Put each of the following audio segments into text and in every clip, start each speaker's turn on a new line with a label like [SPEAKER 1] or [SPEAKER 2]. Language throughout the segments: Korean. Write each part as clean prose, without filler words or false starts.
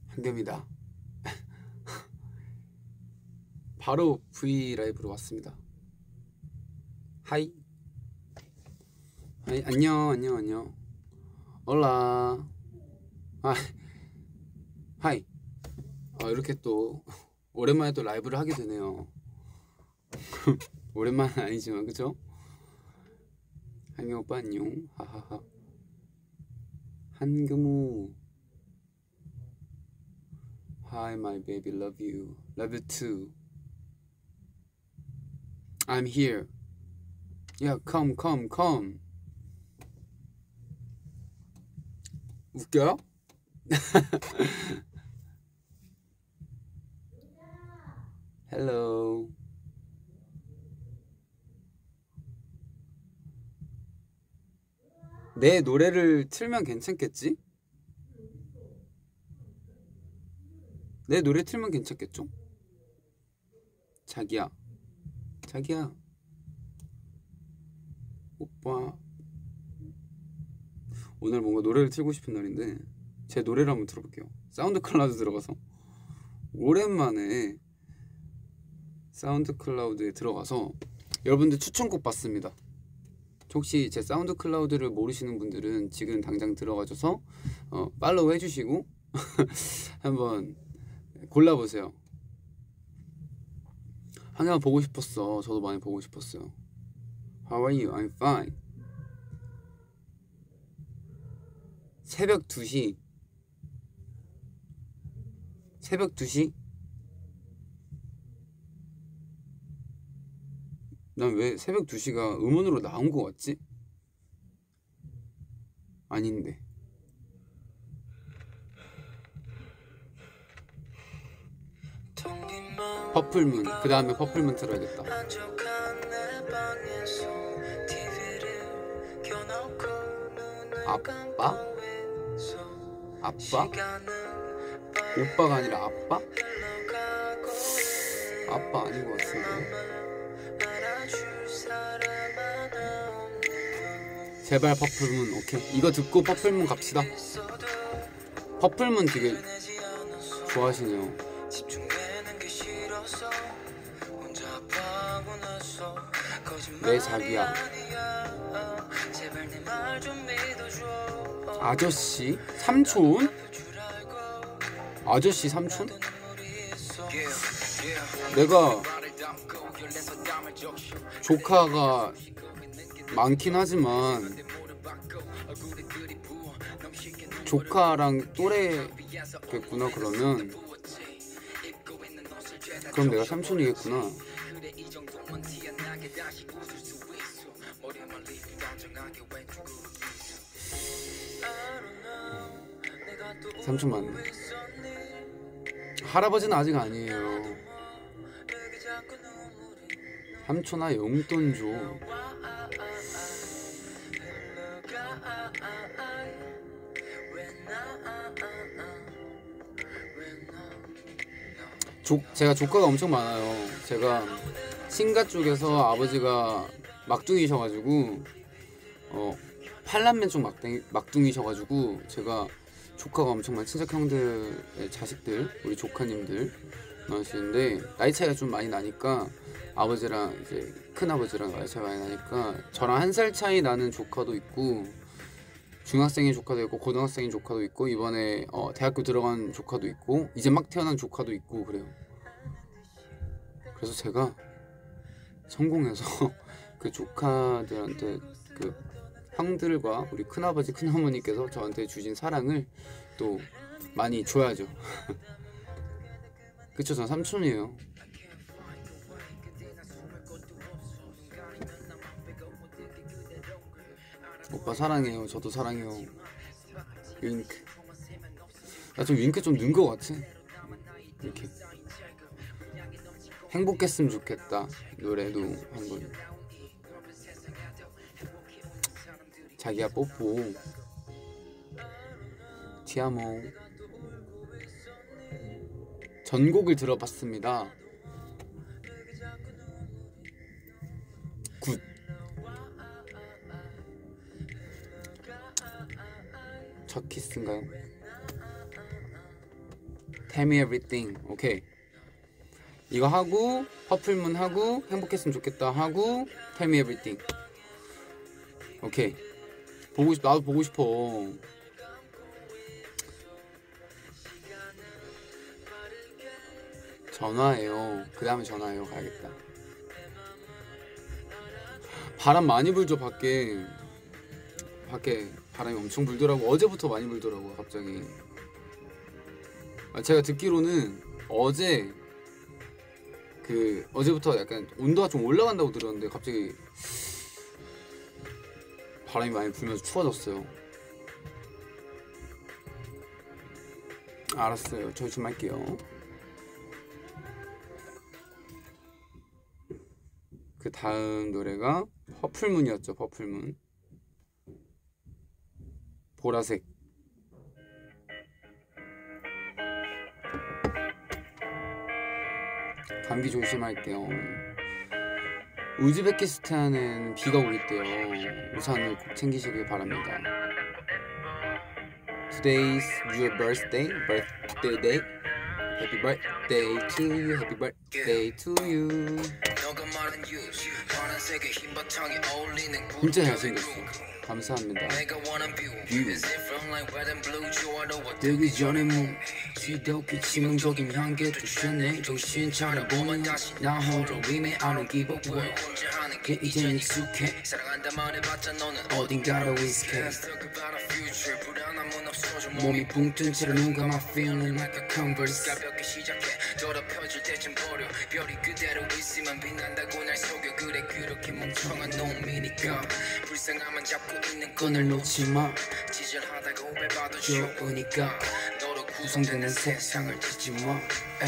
[SPEAKER 1] 한겸이다. 바로 V 라이브로 왔습니다. 하이. 하이, 안녕. 올라. 아, 하이. 이렇게 또 오랜만에 또 라이브를 하게 되네요. 오랜만은 아니지만 그죠? 한겸 오빠 안녕. 하하하. 한금우. Hi my baby, love you. Love you too. I'm here. Yeah, come. 웃겨요? Hello. 내 노래를 틀면 괜찮겠지? 내 노래 틀면 괜찮겠죠? 자기야 오빠 오늘 뭔가 노래를 틀고 싶은 날인데 제 노래를 한번 들어볼게요. 사운드 클라우드 들어가서 오랜만에 사운드 클라우드에 들어가서 여러분들 추천곡 받습니다. 혹시 제 사운드 클라우드를 모르시는 분들은 지금 당장 들어가셔서 팔로우 해주시고 한번 골라보세요. 한번 보고 싶었어. 저도 많이 보고 싶었어요. How are you? I'm fine. 새벽 2시. 새벽 2시? 난 왜 새벽 2시가 음원으로 나온 거 같지? 아닌데. 퍼플문. 그 다음에 퍼플문 틀어야겠다. 아빠? 오빠가 아니라 아빠? 아빠 아닌 것 같은데. 제발 퍼플문. 오케이, 이거 듣고 퍼플문 갑시다. 퍼플문 되게 좋아하시네요. 내 자기야. 아저씨 삼촌? 아저씨 삼촌? 내가 조카가 많긴 하지만 조카랑 또래겠구나. 그럼 내가 삼촌이겠구나. 삼촌 맞네. 할아버지는 아직 아니에요. 삼촌아 용돈 줘. 제가 조카가 엄청 많아요. 제가 친가 쪽에서 아버지가 막둥이셔가지고 팔남매 쪽 막둥이셔가지고 제가 조카가 엄청 많은 친척 형들의 자식들, 우리 조카님들 많으시는데 나이 차이가 좀 많이 나니까 아버지랑 이제 큰아버지랑 나이 차이가 많이 나니까 저랑 1살 차이 나는 조카도 있고 중학생인 조카도 있고 고등학생인 조카도 있고 이번에 대학교 들어간 조카도 있고 이제 막 태어난 조카도 있고 그래요. 그래서 제가 성공해서 그 조카들한테 그 형들과 우리 큰아버지 큰어머니께서 저한테 주신 사랑을 또 많이 줘야죠. 그쵸, 전 삼촌이에요. 오빠 사랑해요. 저도 사랑해요. 윙크. 나 좀 윙크 좀 는 거 같아. 이렇게 행복했으면 좋겠다. 노래도 한번. 자기야 뽀뽀. 티아모. 전곡을 들어봤습니다. 굿. 첫 키스인가요? Tell me everything. 오케이. 이거 하고 퍼플문 하고 행복했으면 좋겠다 하고 Tell me everything. 오케이. 나도 보고 싶어. 전화해요. 그 다음에 전화해요. 가야겠다. 바람 많이 불죠. 밖에 바람이 엄청 불더라고. 어제부터 많이 불더라고 갑자기. 제가 듣기로는 어제부터 약간 온도가 좀 올라간다고 들었는데 갑자기 바람이 많이 불면서 추워졌어요. 알았어요. 저 좀 할게요. 그 다음 노래가 퍼플문이었죠. 퍼플문. 보라색. 감기 조심할게요. 우즈베키스탄은 비가 오겠대요. 우산을 꼭 챙기시길 바랍니다. Today's your birthday. Happy birthday to you. Happy birthday to you. 진짜 잘생겼어. 감사합니다. 되기 전에 지독히 치명적인 향기 두셨네. 정신 차려보면 나 홀로 위메하는 기복 이젠 익숙해. 어딘가로 위스케. 몸이 붕 뜬 채로 눈 감아 feeling like a converse. 가볍게 시작해 더럽혀질 때쯤 버려 별이 그대로 있으면 빛난다고 날 속여. 그래 그렇게 멍청한 놈이니까 불쌍함만 잡고 있는 끈을 놓지마. 지질하다가 오해받아 좋으니까 너로 구성되는 세상을 지지마.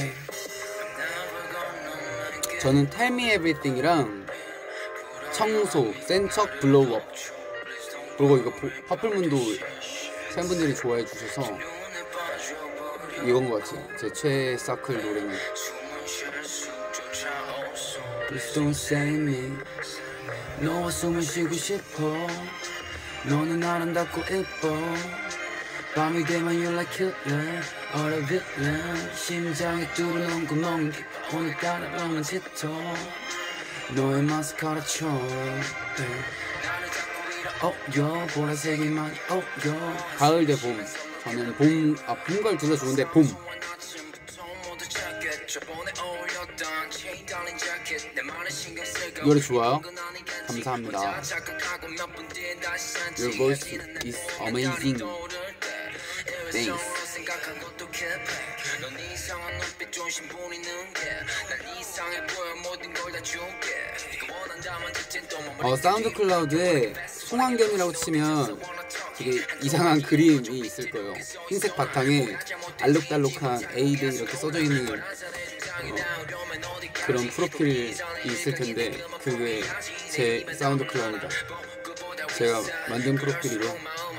[SPEAKER 1] 저는 Tell Me Everything이랑 청소, 센척, 블로우업 그리고 이거 퍼플문도 팬분들이 좋아해 주셔서 이건 것 같아요. 제 최애 서클 노래는 Please don't save me. 너와 숨을 쉬고 싶어. 너는 아름답고 예뻐. 밤이 되면 you're like killer or a villain. 심장에 뚫어놓은 구멍 오늘따라 너는 짙어. 너의 마스카라처럼 보라색이만 가을 대 봄. 저는 봄걸 둘 다 좋은데 봄. 노래 좋아요? 감사합니다. Your voice is amazing. Thanks. 사운드 클라우드에 송환경이라고 치면 되게 이상한 그림이 있을 거예요. 흰색 바탕에 알록달록한 A들 이렇게 써져 있는 그런 프로필이 있을 텐데 그게 제 사운드 클라우드다. 제가 만든 프로필이고요.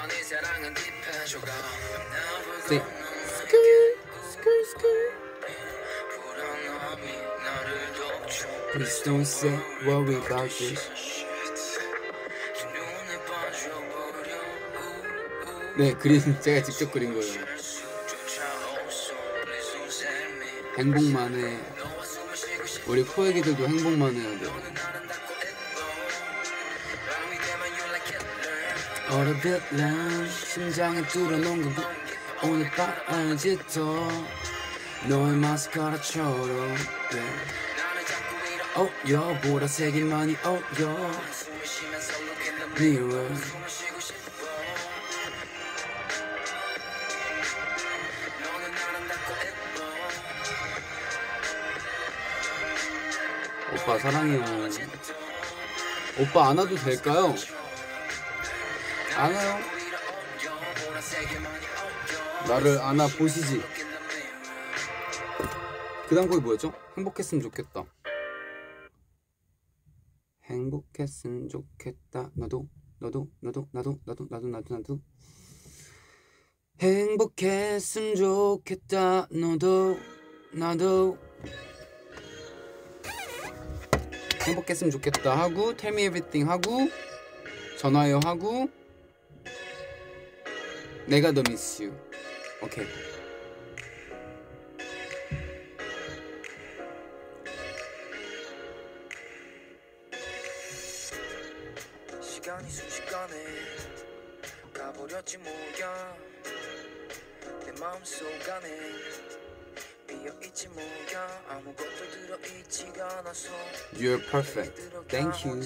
[SPEAKER 1] Please don't say worry about this. 네, 그림 제가 직접 그린 거예요. 행복만 해. 우리 코애기들도 행복만 해야 돼. All the line 심장에 뚫어놓은 거 오늘 밤은 짙어. 너의 마스카라처럼 보라색이만이 mirror. 오빠 사랑해요. 오빠 안 와도 될까요? 안 와요. 나를 안아 보시지. 그 다음 곡이 뭐였죠? 행복했으면 좋겠다. 행복했으면 좋겠다. 나도 행복했으면 좋겠다. 나도 행복했으면 좋겠다 하고 Tell me everything 하고 전화요 하고 내가 더 miss you. 오케이.
[SPEAKER 2] 시간이 순식간에 가버렸지 뭐야 내 마음속 안에 비어있지 뭐야 아무것도 들어있지가 않아서
[SPEAKER 1] You're perfect. Thank you.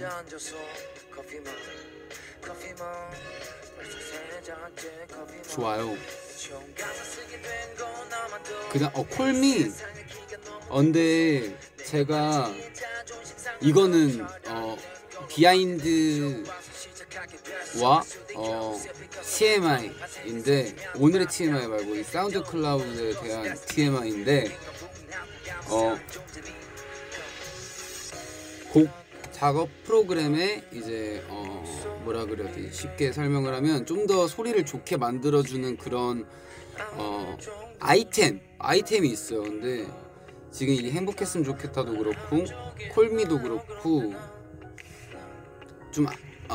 [SPEAKER 1] 좋아요. 그냥 콜미. 근데 제가 이거는 비하인드와 TMI인데 오늘의 TMI 말고 이 사운드 클라우드에 대한 TMI인데 곡 작업 프로그램에 이제 뭐라 그래야 되지? 쉽게 설명을 하면 좀 더 소리를 좋게 만들어주는 그런 아이템이 있어요. 근데 지금 이 행복했으면 좋겠다도 그렇고 콜미도 그렇고 좀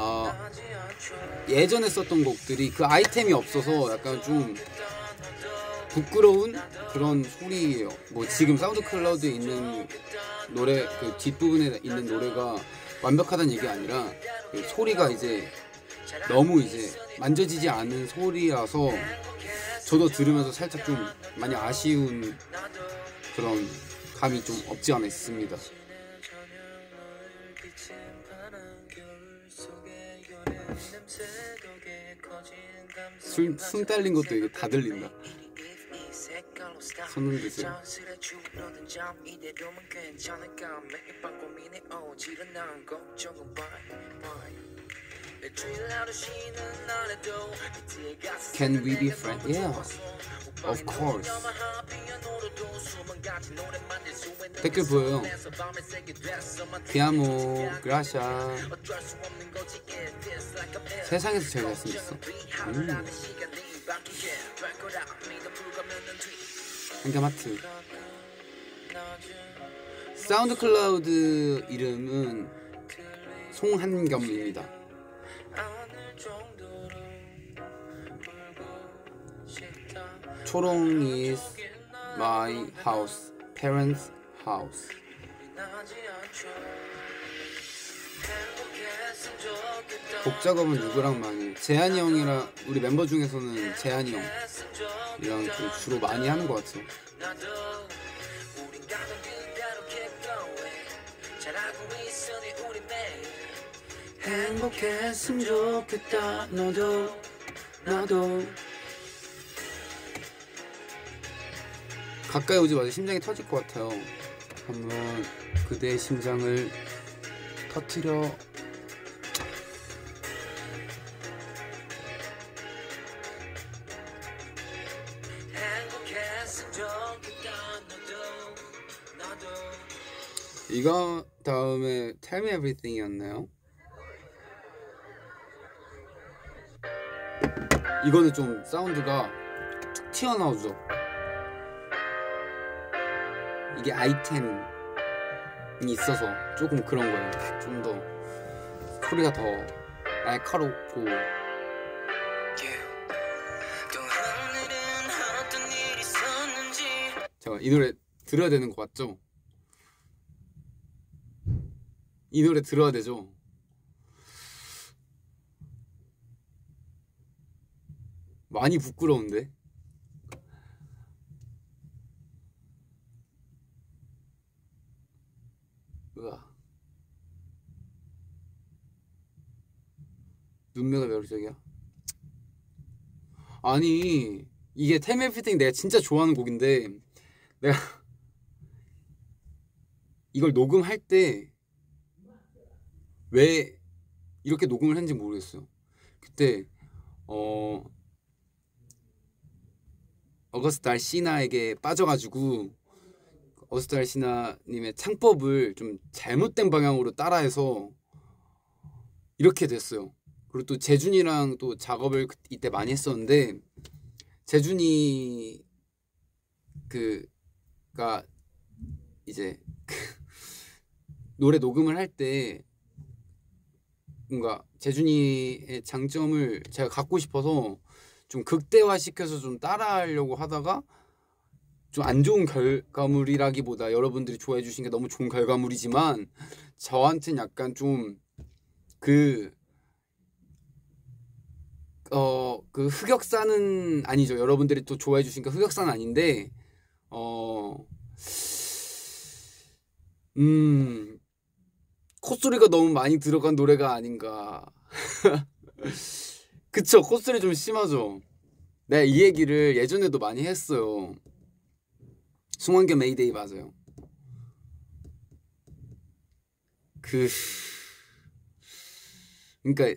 [SPEAKER 1] 예전에 썼던 곡들이 그 아이템이 없어서 약간 좀 부끄러운 그런 소리예요. 뭐 지금 사운드 클라우드에 있는 노래 그 뒷부분에 있는 노래가 완벽하다는 얘기 아니라 그 소리가 이제 너무 이제 만져지지 않은 소리라서 저도 들으면서 살짝 좀 많이 아쉬운 그런 감이 좀 없지 않아 있습니다. 숨 딸린 것도 이게 다 들린다. 손 흔드세요. Can we be friends? Yeah, of course. 댓글 보여요. 피아모, 그라샤. 세상에서 제일 잘생겼어. 한겸하트. 사운드 클라우드 이름은 송한겸입니다. 초롱 is my house, parents' house. 곡 작업은 누구랑 많이 해? 재한이 형이랑 우리 멤버 중에서는 재한이 형이랑 주로 많이 하는 것 같아요. 행복했으면 좋겠다 너도 나도. 가까이 오지 마세요. 심장이 터질 것 같아요. 한번 그대의 심장을 터뜨려. 이거 다음에 Tell Me Everything이었나요? 이거는 좀 사운드가 툭 튀어나오죠. 이게 아이템이 있어서 조금 그런 거예요. 좀 더 소리가 더 날카롭고. 제가 이 노래 들어야 되는 거 맞죠? 이 노래 들어야 되죠? 많이 부끄러운데? 으아. 눈매가 매력적이야? 아니 이게 Tell Me Everything 내가 진짜 좋아하는 곡인데 내가 이걸 녹음할 때 왜 이렇게 녹음을 했는지 모르겠어요. 그때 어거스트 알시나에게 빠져가지고 어거스트 알시나님의 창법을 좀 잘못된 방향으로 따라해서 이렇게 됐어요. 그리고 또 재준이랑 또 작업을 이때 많이 했었는데 재준이 그가 이제 노래 녹음을 할 때 뭔가 재준이의 장점을 제가 갖고 싶어서 좀 극대화시켜서 좀 따라하려고 하다가 좀 안 좋은 결과물이라기보다 여러분들이 좋아해 주신 게 너무 좋은 결과물이지만 저한테는 약간 좀 그 그 흑역사는 아니죠. 여러분들이 또 좋아해 주시니까 흑역사는 아닌데 콧소리가 너무 많이 들어간 노래가 아닌가. 그쵸, 콧소리 좀 심하죠. 네, 이 얘기를 예전에도 많이 했어요. 송환교 메이데이 맞아요. 그러니까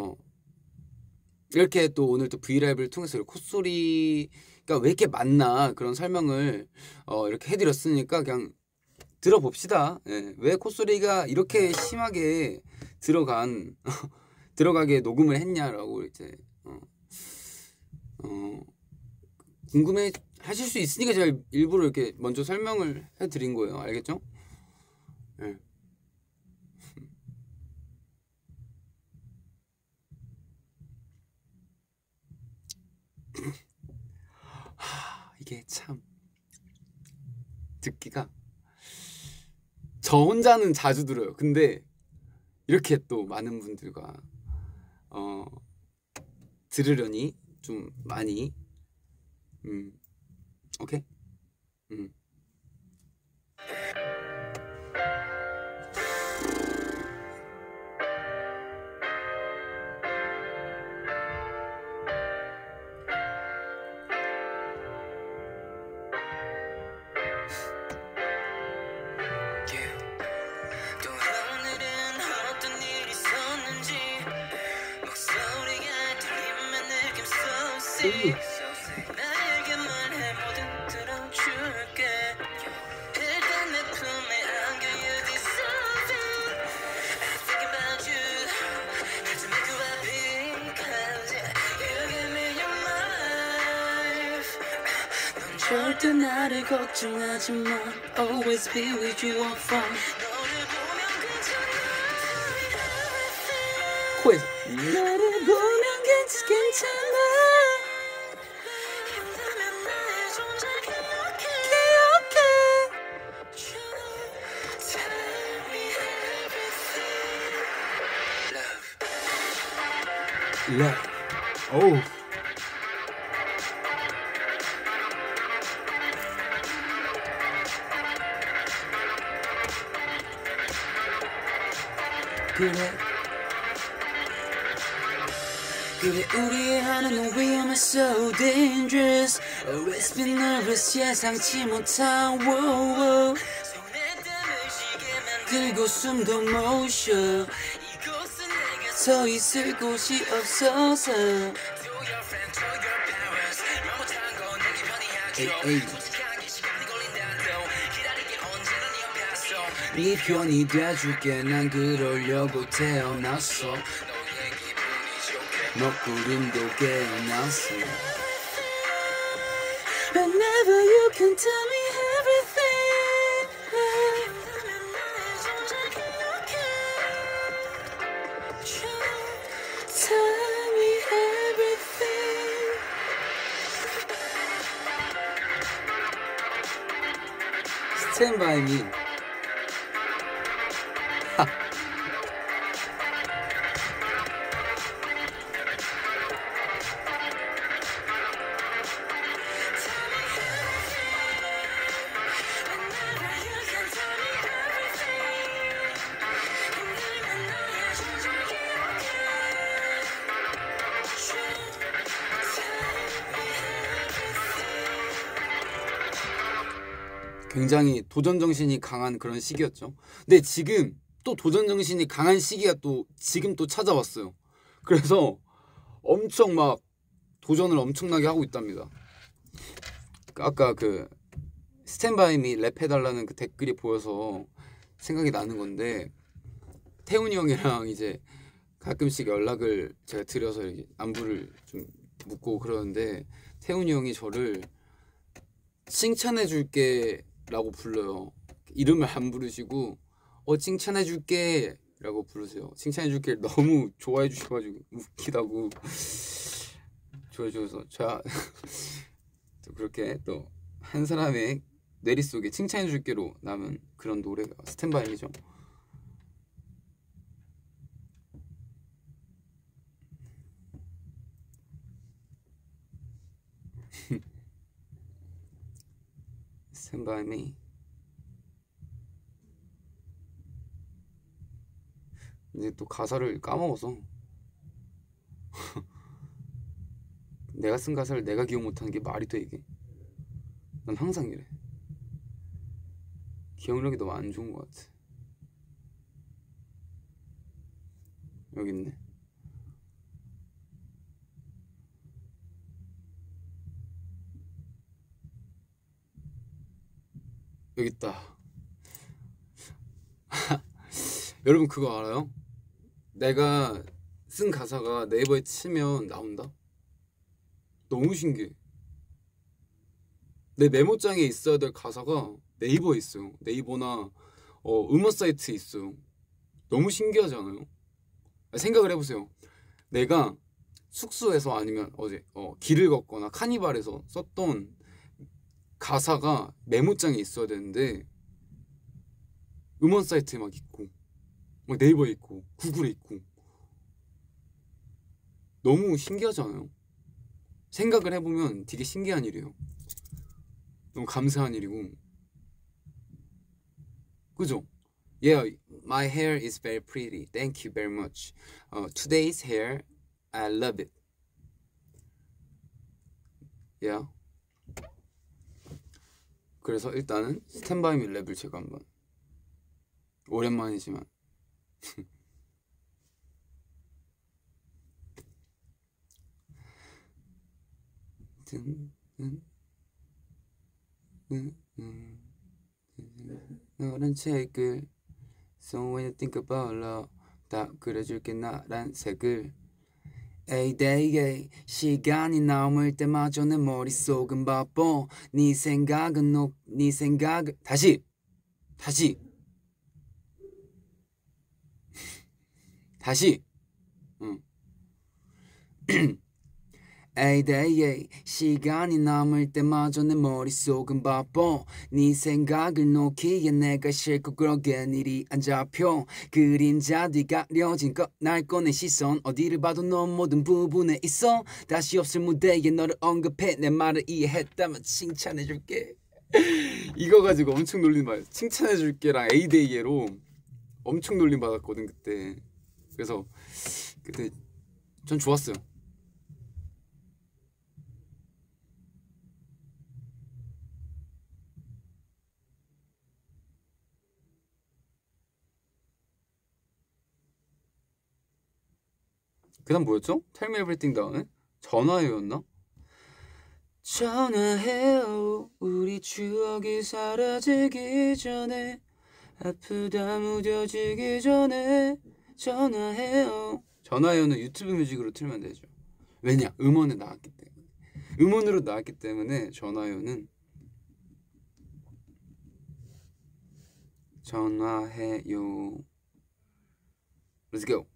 [SPEAKER 1] 이렇게 또 오늘 또 브이라이브를 통해서 콧소리가 왜 이렇게 많나 그런 설명을 이렇게 해드렸으니까 그냥 들어봅시다. 예, 왜 콧소리가 이렇게 심하게 들어가게 녹음을 했냐라고 이제 궁금해 하실 수 있으니까 제가 일부러 이렇게 먼저 설명을 해드린 거예요. 알겠죠? 예. 이게 참 듣기가 저 혼자는 자주 들어요. 근데 이렇게 또 많은 분들과 들으려니 좀 많이 오케이?
[SPEAKER 2] 또 오늘은 어떤 일이 있었는지 목소리가 들리면 느낌 so sick 나에게 말해 뭐든 들어줄게 일단 내 품에 안겨 you deserve it I think about you Had to make you happy cause you give me your life 넌 절대 나를 걱정하지 마 Always be with you I'm fine
[SPEAKER 1] 코에서
[SPEAKER 2] 나를 보면 괜찮아 힘들면 나의 존재 기억해 Tell me everything Love
[SPEAKER 1] 어우
[SPEAKER 2] 그래 우리의 하나는 위험해 so dangerous Always been nervous 예상치 못한 wow, wow. 손에 땀을 쉬게 만들고 숨도 못 쉬어 이곳은 내가 서 있을 곳이 없어서 To your friend, to your parents 말 못한 건 내게 편히하죠 솔직한 게 시간이 걸린다도 기다리게 언제나 네 옆에 있어 네 편이 돼줄게 난 그러려고 태어났어 먹구름도 깨어났어 Whenever you can tell me everything Tell me everything
[SPEAKER 1] Stand by me. 굉장히 도전 정신이 강한 그런 시기였죠. 근데 지금 또 도전 정신이 강한 시기가 또 지금 또 찾아왔어요. 그래서 엄청 막 도전을 엄청나게 하고 있답니다. 아까 그 스탠바이미 랩해달라는 그 댓글이 보여서 생각이 나는 건데 태훈이 형이랑 이제 가끔씩 연락을 제가 드려서 이렇게 안부를 좀 묻고 그러는데 태훈이 형이 저를 칭찬해줄게 라고 불러요. 이름을 안 부르시고 칭찬해줄게 라고 부르세요. 칭찬해줄게 너무 좋아해 주셔가지고 웃기다고 좋아해 주셔서 제가 또 그렇게 또 한 사람의 뇌리 속에 칭찬해줄게로 남은 그런 노래가 스탠바이미죠. Stand by me. 이제 또 가사를 까먹어서 내가 쓴 가사를 내가 기억 못하는 게 말이 돼 이게? 난 항상 이래. 기억력이 너무 안 좋은 것 같아. 여기 있네. 여기 있다. 여러분 그거 알아요? 내가 쓴 가사가 네이버에 치면 나온다? 너무 신기해. 내 메모장에 있어야 될 가사가 네이버에 있어요. 네이버나 음원 사이트에 있어요. 너무 신기하지 않아요? 생각을 해보세요. 내가 숙소에서 아니면 어제 길을 걷거나 카니발에서 썼던 가사가 메모장에 있어야 되는데 음원 사이트에 막 있고 막 네이버에 있고 구글에 있고 너무 신기하지 않아요? 생각을 해보면 되게 신기한 일이에요. 너무 감사한 일이고. 그죠? Yeah, my hair is very pretty. Thank you very much. Today's hair, I love it. Yeah. 그래서 일단은 스탠바이 미 랩을 제가 한번 오랜만이지만 너란 책을 So when you think about love 다 그려줄게 나란 색을 에이데이에 시간이 남을 때마저 내 머릿속은 바빠 네 생각은 네 생각을 다시 응. 에이데이에 시간이 남을 때마저 내 머릿속은 바빠 네 생각을 놓기에 내가 싫고 그러게 일이 안 잡혀 그림자 뒤 가려진 날 꺼낸 시선 어디를 봐도 넌 모든 부분에 있어 다시 없을 무대에 너를 언급해 내 말을 이해했다면 칭찬해줄게. 이거 가지고 엄청 놀림 받았어. 칭찬해줄게랑 에이데이에로 엄청 놀림 받았거든 그때. 그래서 그때 전 좋았어요. 그 다음 뭐였죠? Tell me everything 다음에 전화해요였나? 전화해요 우리 추억이 사라지기 전에 아프다 무뎌지기 전에 전화해요는 유튜브 뮤직으로 틀면 되죠. 왜냐? 음원에 나왔기 때문에. 음원으로 나왔기 때문에 전화해요는 전화해요. Let's go.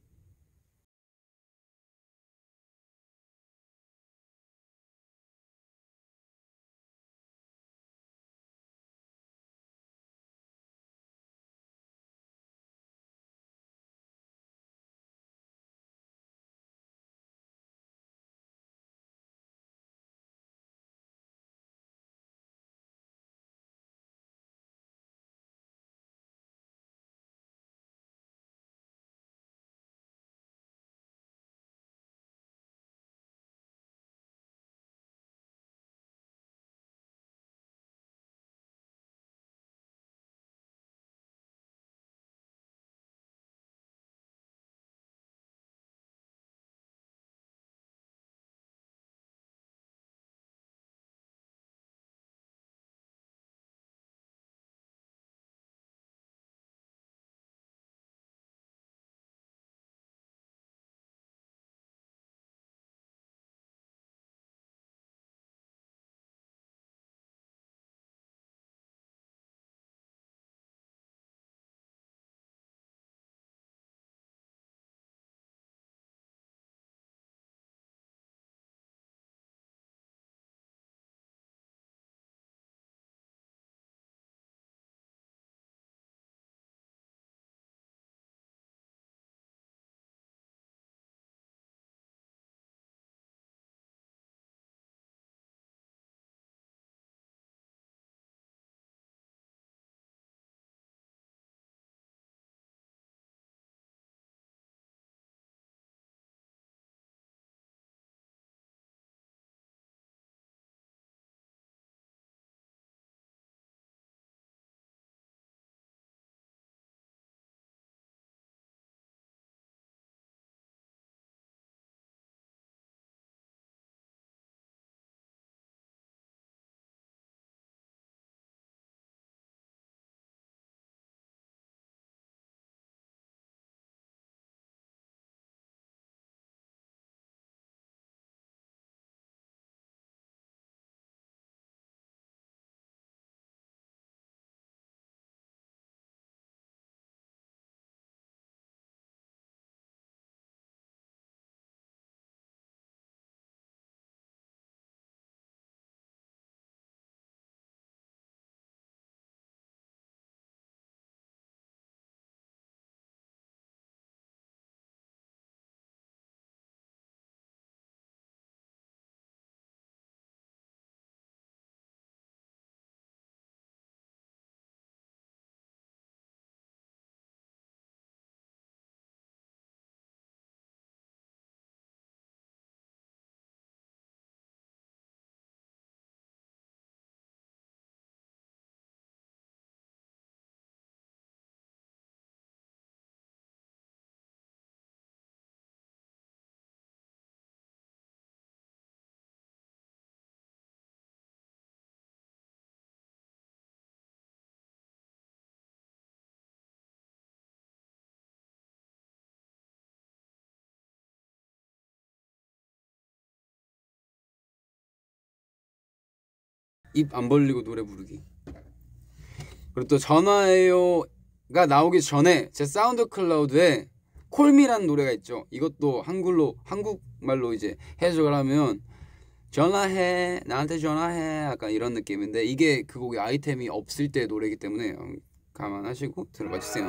[SPEAKER 1] 입 안 벌리고 노래 부르기. 그리고 또 전화해요가 나오기 전에 제 사운드 클라우드에 콜미라는 노래가 있죠. 이것도 한국말로 이제 해석을 하면 전화해, 나한테 전화해, 약간 이런 느낌인데 이게 그 곡의 아이템이 없을 때 노래이기 때문에 감안하시고 들어봐 주세요.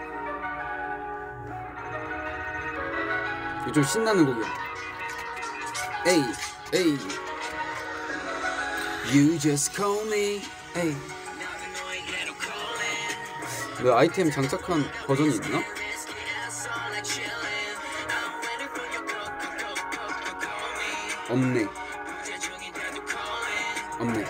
[SPEAKER 1] 이거 좀 신나는 곡이야. 에이, 에이, you just call me, 에이. 왜 아이템 장착한 버전이 있나? 없네. 없네.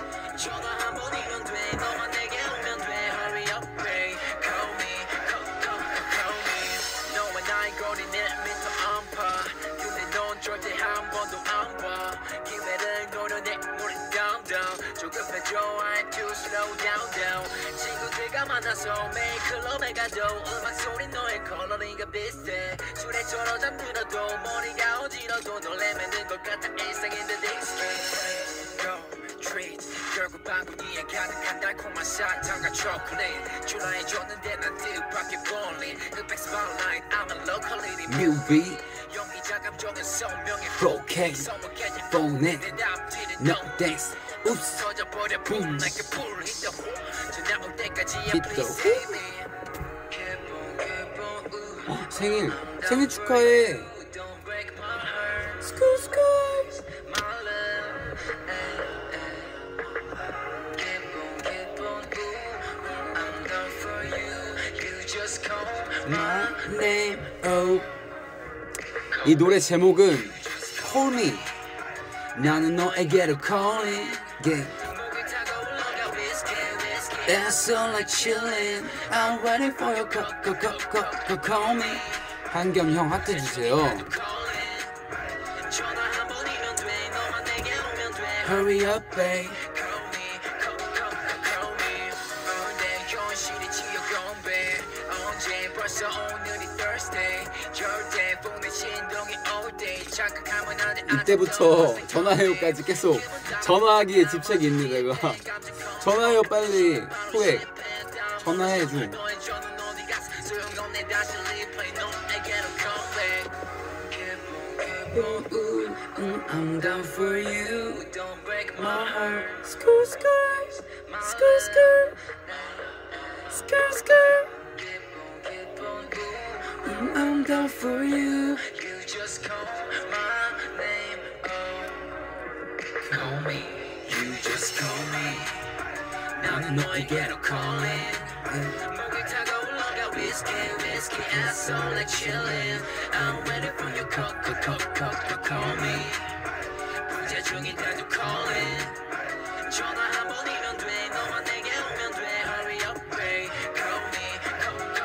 [SPEAKER 2] 친구들과 만나서 매일 클럽에 가도 음악 소리 너의 컬러링과 비슷해 술에 쩔어 잠들어도 머리가 어지러도 놀래매는 것 같아 일상인데 Treat 결국 방구니에 가득한 달콤한 사탕과 초콜릿 줄라해줬는데 난 뜻밖의 볼린 흑백 스팟라이트 I'm a locality
[SPEAKER 1] 뮤비
[SPEAKER 2] 용기자 감정은 선명해
[SPEAKER 1] Broadcast Phone No thanks Oops
[SPEAKER 2] 터져버려 boom like a bull hit the hoop 저 나올 때까지야
[SPEAKER 1] Hit the
[SPEAKER 2] please
[SPEAKER 1] hoop.
[SPEAKER 2] save me
[SPEAKER 1] 생일 축하해.
[SPEAKER 2] Don't break my heart
[SPEAKER 1] 스쿨 스쿨.
[SPEAKER 2] my love keep on ooh I'm down for you you just call my
[SPEAKER 1] name. Oh. 이 노래 제목은 Call Me. 나는 너에게로 calling. Yeah. That's all like chillin'. I'm ready for your call me. 한겸 형 하트 주세요. Hurry up, babe. 이때부터 전화해요까지 계속 전화하기에 집착이 있는 내가 전화해요 빨리 후액 전화해줘. I'm down for you. Don't break my heart. Skr skr skr skr skr skr. I'm down for you. You just call my name. Oh, call me. You just call me. 나는 너에게로 calling. 목을 타고 올라가 whiskey whiskey ass all like chillin'. I'm ready for your call me. 문제 중인데도 calling. 전화 한 번이면 돼. 너만 내게 오면 돼. Hurry up, babe. Call me, call me.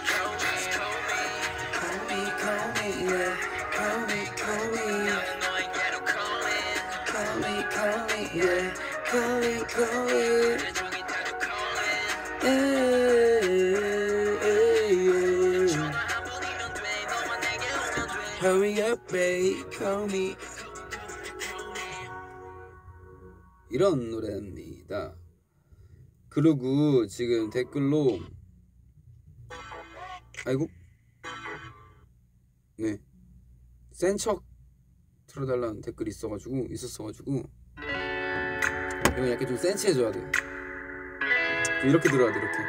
[SPEAKER 1] Call me, yeah. Call me. 나는 너에게로 calling. Call me, yeah. Call me. 문제 중인데도 calling. 전화 한 번이면 돼. 너만 내게 오면 돼. Hurry up, babe. Call me. 이런 노래입니다. 그리고 지금 댓글로 아이고 네 센 척 틀어달라는 댓글이 있었어가지고 이건 약간 좀 센치해줘야 돼. 좀 이렇게 들어야 돼 이렇게.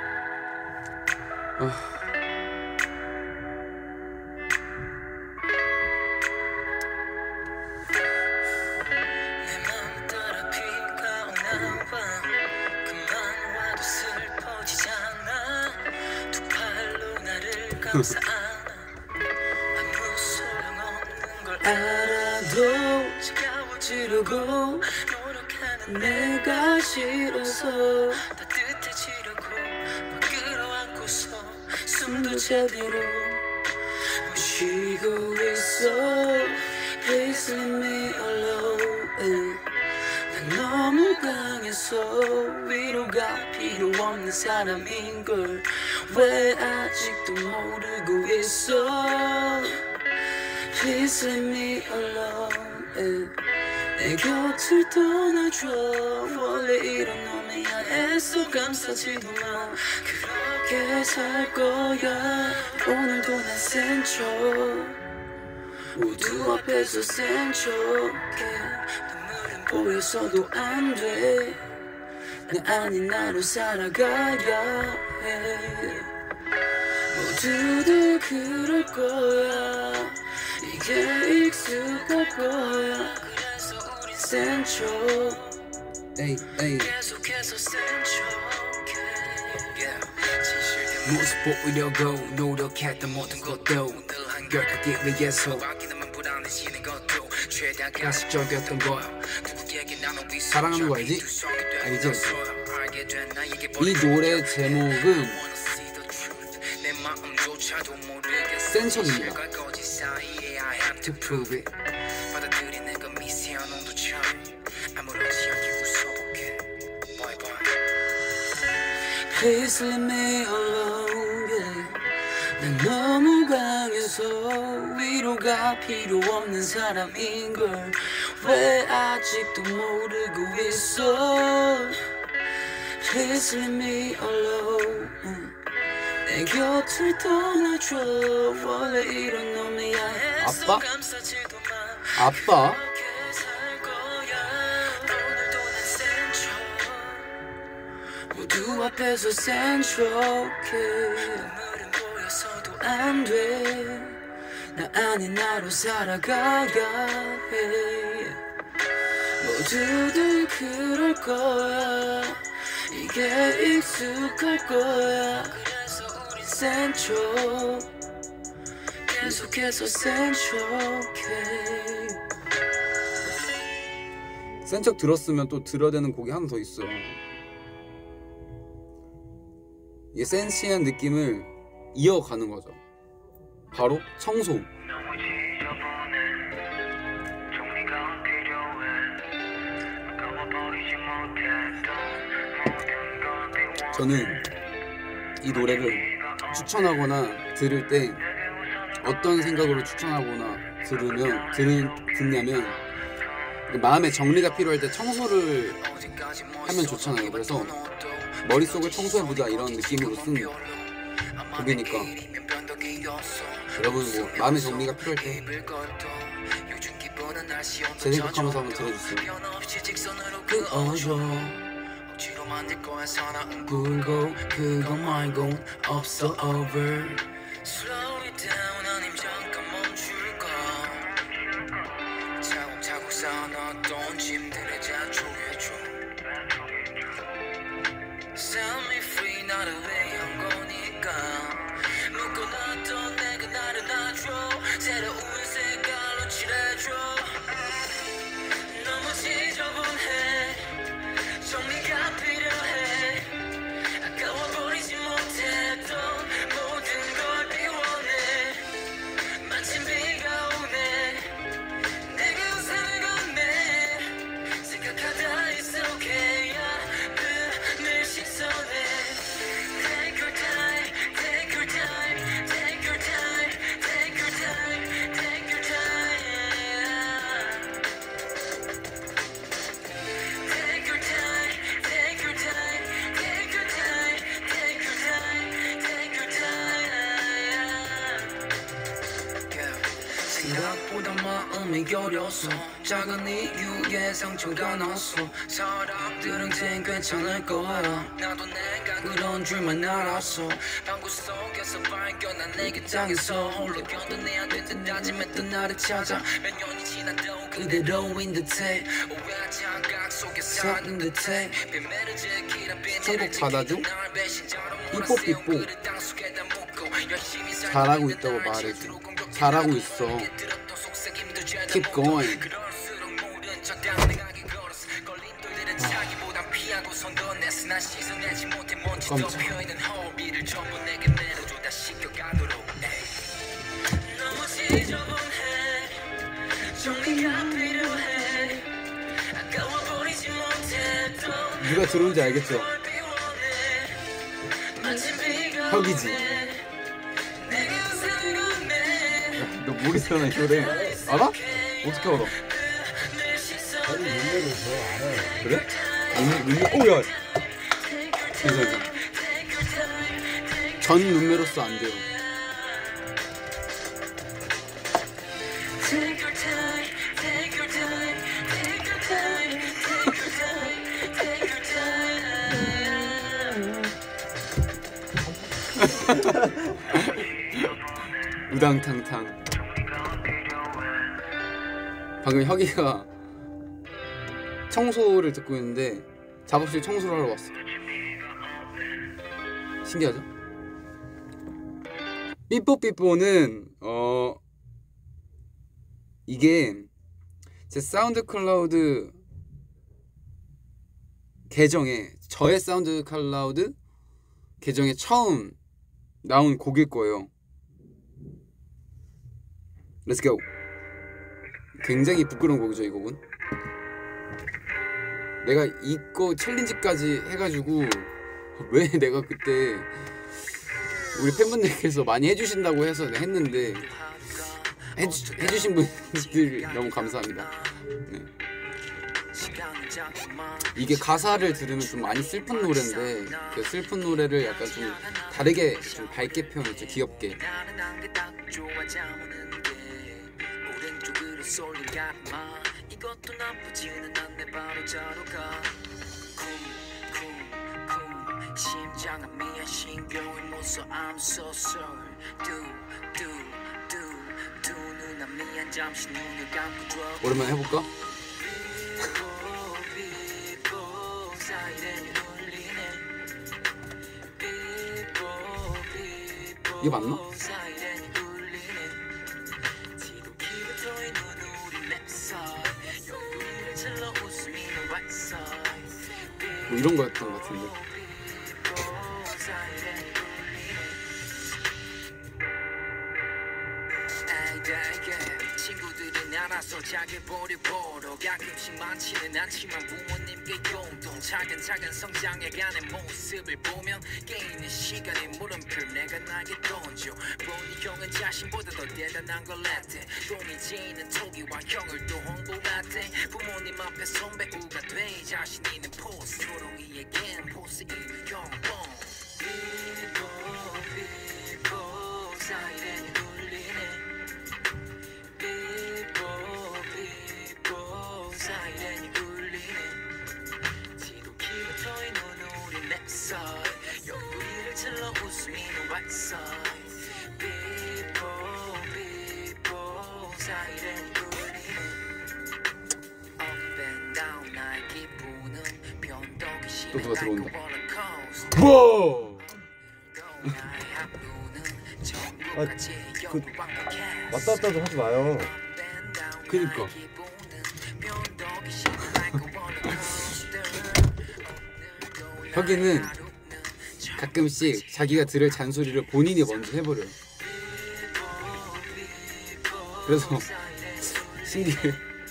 [SPEAKER 1] 알아도 지르고 노력하는 내가 싫어서 따뜻해지려고 널 끌어안고서 숨도 제대로 못 쉬고 있어. Please leave me alone. 난 너무 강해서 위로가 필요 없는 사람인걸 왜 아직도 모르고 있어. Please leave me alone.
[SPEAKER 2] 내 곁을 떠나줘 원래 이런 놈이야 애써 감싸지도 마 그렇게 살 거야 오늘도 난 센 척 모두 앞에서 센 척해 눈물은 보여서도 안돼 나 아닌 나로 살아가야 해 모두들 그럴 거야 이제 익숙할 거야 그래서 우린 센 척 계속해서 센 척해 진실된 모습 보이려고 노력했던 모든 것도 늘 한결같기 위해서 불안해지는 것도 최대한 가식적이었던 거야
[SPEAKER 1] 사랑하는 거 알지? 알지? 이 노래 제목은 센 척입니다.
[SPEAKER 2] Please let me alone yeah. 난 너무 강해서 위로가 필요 없는 사람인걸 왜 아직도 모르고 있어 Please let me alone 내 곁을 떠나줘 원래 이런 놈이야
[SPEAKER 1] 아빠? 아빠?
[SPEAKER 2] 모두 앞에서 센 척해 눈물은 보여서도 안돼 나 아닌 나로 살아가야 해 모두들 그럴 거야 이게 익숙할 거야 그래서 우린 센 척 계속해서 센 척해
[SPEAKER 1] 센 척 들었으면 또 들어야 되는 곡이 하나 더 있어요. 이게 센시한 느낌을 이어가는 거죠. 바로 청소. 저는 이 노래를 추천하거나 들을 때 어떤 생각으로 추천하거나 듣냐면 마음의 정리가 필요할 때 청소를 하면 좋잖아요. 그래서 머릿속을 청소해보자 이런 느낌으로 쓴 곡이니까 여러분 뭐 마음의 정리가 필요할 때 제 생각하면서 한번 들어주세요.
[SPEAKER 2] 끄어줘 굴고 그거 말고 없어 over Slow it down 아님 잠깐 멈출까 차곡차곡 쌓아놨던 짐들의 자초해줘 Set me free 나를 위한 거니까 묶어놨던 내가 나를 놔줘 새로운 색깔로 칠해줘 너무 지저분해 정리가 필요해 아까워버리지 못했던 모든 걸 비워내 마침 비가 오네 내게 우산을 건네 생각하다 it's okay 늘 시선해 Take your time, take your time, take your time, take your time, take your time Take your time, take your time, take your time, take your time, take your time 생각보다 마음이 여려서 작은 이유에 상처가 났어 사람들은 쟤 괜찮을 거야 나도 내가 그런 줄만 알았어 방구 속에서 발견한 내 곁장에서 홀로 견뎌내야 될 듯 다짐했던 나를 찾아 몇 년이 지나도 그대로인 듯해 오해하지 않각 속에 사는 듯해
[SPEAKER 1] 선곡 받아줘? 삐뽀삐뽀 잘하고 있다고 말해줘. 잘하고 있어. Keep going. 깜짝. 누가 들어온지 알겠죠? 혁이지. 야, 너 모리스라는 노래 알아? 어떻게 알아?
[SPEAKER 3] 저희 눈매를 저 알아요.
[SPEAKER 1] 그래? 오야. 괜찮아. 전 눈매로서 안 돼요. 우당탕탕. 방금 혁이가 청소를 듣고 있는데 작업실 청소를 하러 왔어. 신기하죠? 삐뽀삐뽀는 이게 제 사운드 클라우드 계정에, 저의 사운드 클라우드 계정에 처음 나온 곡일 거예요. Let's go. 굉장히 부끄러운 곡이죠, 이 곡은. 내가 이거 챌린지까지 해가지고 왜 내가 그때 우리 팬분들께서 많이 해주신다고 해서 했는데 해주신 분들 너무 감사합니다. 네. 이게 가사를 들으면 좀 많이 슬픈 노래인데 그 슬픈 노래를 약간 좀 다르게 좀 밝게 표현했죠. 귀엽게. 이것도 나쁘지는 않네. 바로 자러 가. 쿵쿵쿵 심장은 미안 신경이 못써 I'm so sorry. 두 눈아 미안 잠시 눈을 감고 줘. 오랜만에 해볼까? 이게 맞나? 뭐 이런 거였던 것 같은데. 친구들은 알아서 자기 보려 보러 가끔씩 많지는 않지만 부모님께 용돈 차근차근 성장해가는 모습을 보면 깨있는 시간의 물음표 내가 나게 던져 보니 형은 자신보다 더 대단한 걸 했대. 돈이 지는 토기와 형을 또 홍보했대. 부모님 앞에 선배우가 돼 자신 있는 포스 초롱이에겐 포스 이유 형봉 비보 사이렌이 울리네. 비보 사이렌이 울리네. 지독히부터의 눈물이 내 살 옆구리를 찔러 웃으미는 왈살. 비보 사이렌이 울리네. Up and down 나의 기분은 변덕이 심해. 또 누가 들어온다. 뭐?
[SPEAKER 3] 왔다 갔다 좀 하지 마요.
[SPEAKER 1] 그니까 혁이는 가끔씩 자기가 들을 잔소리를 본인이 먼저 해버려요. 그래서 신기해.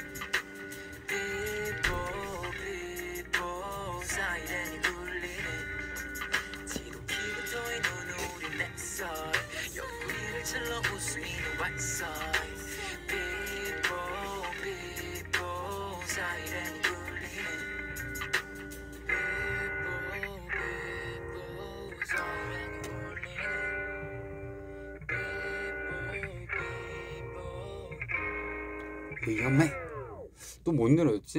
[SPEAKER 1] 위험해. 또 뭔 노래였지?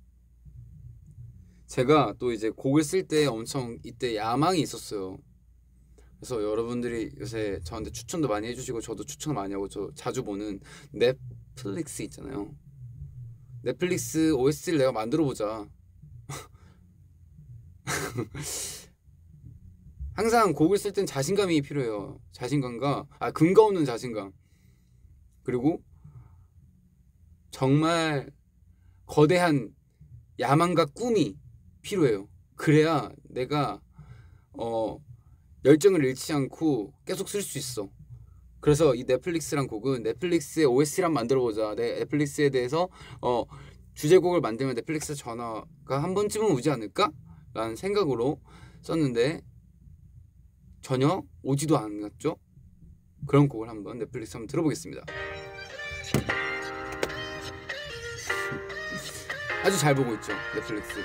[SPEAKER 1] 제가 또 이제 곡을 쓸 때 엄청 이때 야망이 있었어요. 그래서 여러분들이 요새 저한테 추천도 많이 해주시고 저도 추천을 많이 하고 저 자주 보는 넷플릭스 있잖아요. 넷플릭스 OST를 내가 만들어보자. 항상 곡을 쓸 땐 자신감이 필요해요. 자신감과 근거 없는 자신감, 그리고 정말 거대한 야망과 꿈이 필요해요. 그래야 내가 열정을 잃지 않고 계속 쓸 수 있어. 그래서 이 넷플릭스란 곡은 넷플릭스의 OST를 만들어보자. 넷플릭스에 대해서 주제곡을 만들면 넷플릭스 전화가 한 번쯤은 오지 않을까? 라는 생각으로 썼는데 전혀 오지도 않았죠. 그런 곡을 한번 넷플릭스 한번 들어보겠습니다. 아주 잘 보고 있죠, 넷플릭스.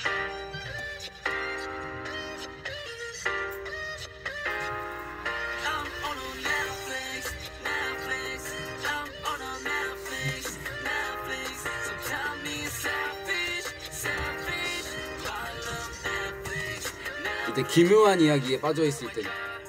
[SPEAKER 1] 이때 기묘한 이야기에 빠져 있을 때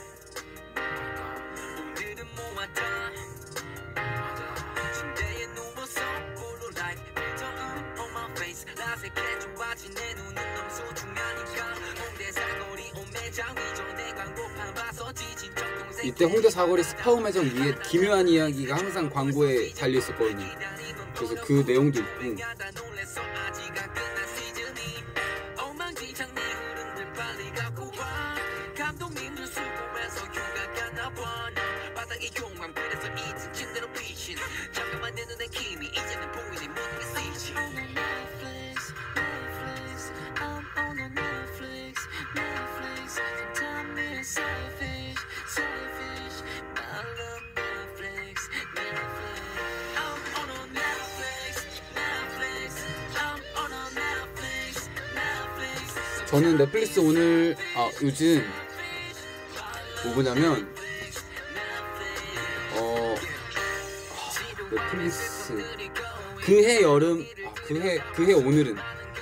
[SPEAKER 1] 이때 홍대 사거리 스파우 매점 위에 기묘한 이야기가 항상 광고에 달려 있었거든요. 그래서 그 내용도 있고. 저는 넷플릭스 오늘 요즘 뭐 보냐면 넷플릭스 그해 여름 그해 오늘은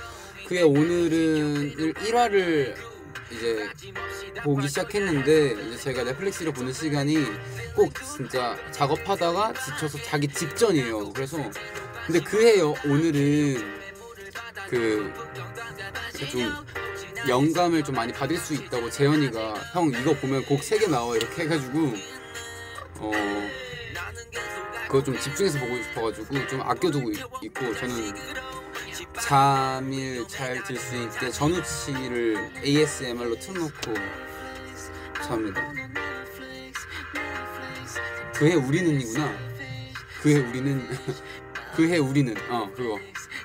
[SPEAKER 1] 1화를 이제 보기 시작했는데 이제 제가 넷플릭스를 보는 시간이 꼭 진짜 작업하다가 지쳐서 자기 직전이에요. 그래서 근데 그해 오늘은 좀 영감을 좀 많이 받을 수 있다고 재현이가 형 이거 보면 곡 3개 나와 이렇게 해가지고 그거 좀 집중해서 보고 싶어가지고 좀 아껴두고 있고 저는 잠을 잘 들 수 있게 전우치를 ASMR로 틀어놓고 잡니다. 그해 우리는이구나. 그해 우리는 그해 우리는 그거.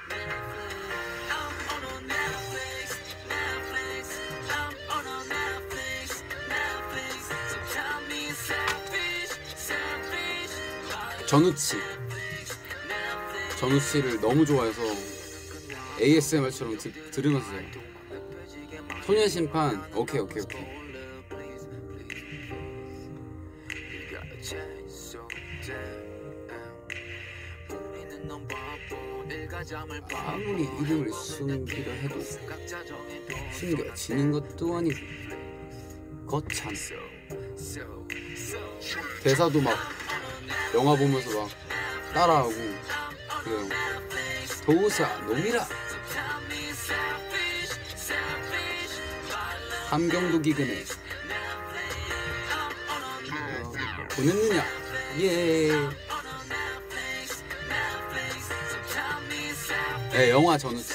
[SPEAKER 1] 전우치를 너무 좋아해서 ASMR처럼 들으면서 자요. 소년심판 오케이. 아무리 이름을 숨기려 해도 숨겨지는 것도 아니고 거참. 대사도 막 영화 보면서 막 따라하고 그래요. 도우사 놈이라 함경도 기근에 보냈느냐 예. 네, 영화 전우치.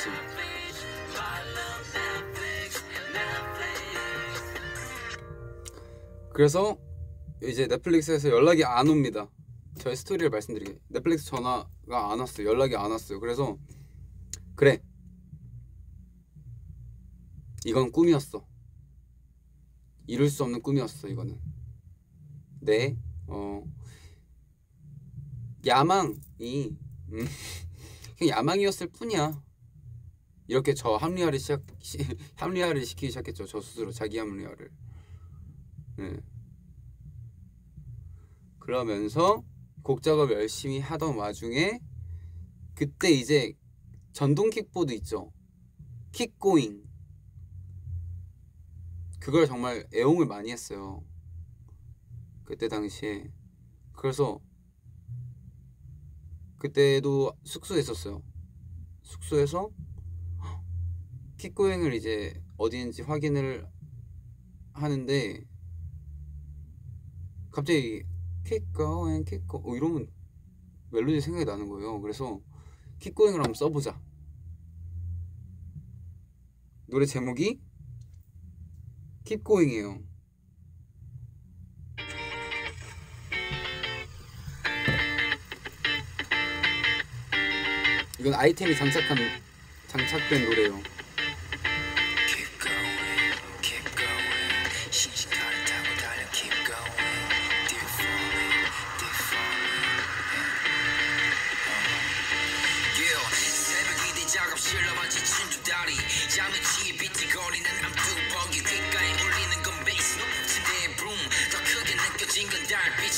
[SPEAKER 1] 그래서 이제 넷플릭스에서 연락이 안 옵니다. 저의 스토리를 말씀드리게 넷플릭스 전화가 안 왔어요. 연락이 안 왔어요. 그래서 그래 이건 꿈이었어. 이룰 수 없는 꿈이었어. 이거는 내 야망이 그냥 야망이었을 뿐이야. 이렇게 저 합리화를 시키기 시작했죠. 저 스스로 자기 합리화를. 네. 그러면서 곡 작업 열심히 하던 와중에 그때 이제 전동 킥보드 있죠. 킥고잉. 그걸 정말 애용을 많이 했어요. 그때 당시에. 그래서 그때도 숙소에 있었어요. 숙소에서 킥고잉을 이제 어디인지 확인을 하는데 갑자기 킥고잉 이러면 멜로디 생각이 나는 거예요. 그래서 킥고잉을 한번 써보자. 노래 제목이 킥고잉이에요. 이건 아이템이 장착된 노래예요.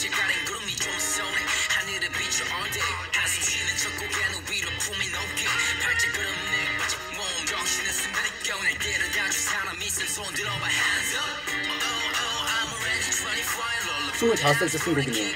[SPEAKER 2] 가린 구름이 좀 쏘네 하늘을 비춰 all day 한숨 쉬는 첫 고개는 위로 품이 높게 발자국은 내 빠진 몸 정신은 순간이고 날 데려다줄 사람 있음 손 들어봐 hands up oh oh I'm already 25
[SPEAKER 1] 25살 때 쓴 곡이네요.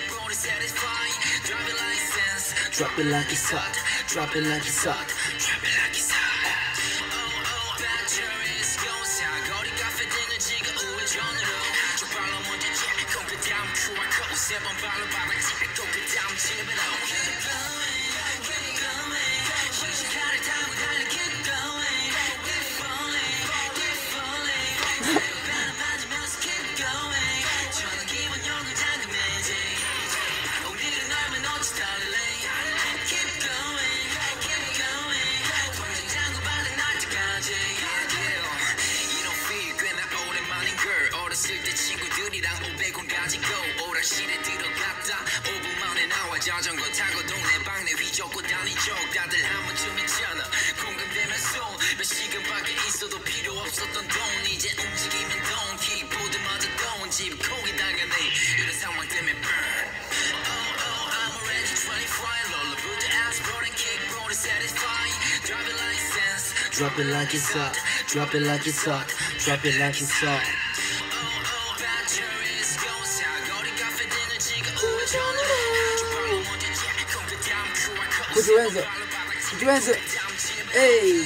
[SPEAKER 2] Drop it like it's hot Drop it like it's hot Drop it like it's hot Batteries go 사거리 카페 등을 지가 우회전으로 저 발로 먼저 찍고 그 다음 QR code 세번 발로 바닥 찍고 그 다음 집으로 Keep going, keep going 시간을 타고 달려 keep going Keep falling, keep falling 배는 빠지면서 keep going 저는 기분 욕을 잠금해지 오늘은 얼마 놓치 달래 Keep going, keep going 통장 잔고 받은 날 때까지 You don't feel 꽤나 오랜만인 걸 어렸을 때 친구들이랑 500원 가지고 오락실에 들어갔다 5분 만에 나와 자전거 타고 동네 방네 휘젓고 다니죠 다들 한 번쯤이잖아 공감되면서 몇 시간밖에 있어도 필요 없었던 돈 이제 움직이면 돈 키보드마저 돈 집 거기 당연히 이런 상황 때문에 burn I'm already 25 roller부터 asphalt kickboard satisfying driving license
[SPEAKER 1] Drop it like it's hot. Drop it like it's hot. Drop it like it's hot.
[SPEAKER 2] batteries go 사거리 카페 등을 지가 우회전으로 저 발로 먼저 찍고 그 다음 QR code
[SPEAKER 1] Put your hands up. Put your hands up. Hey.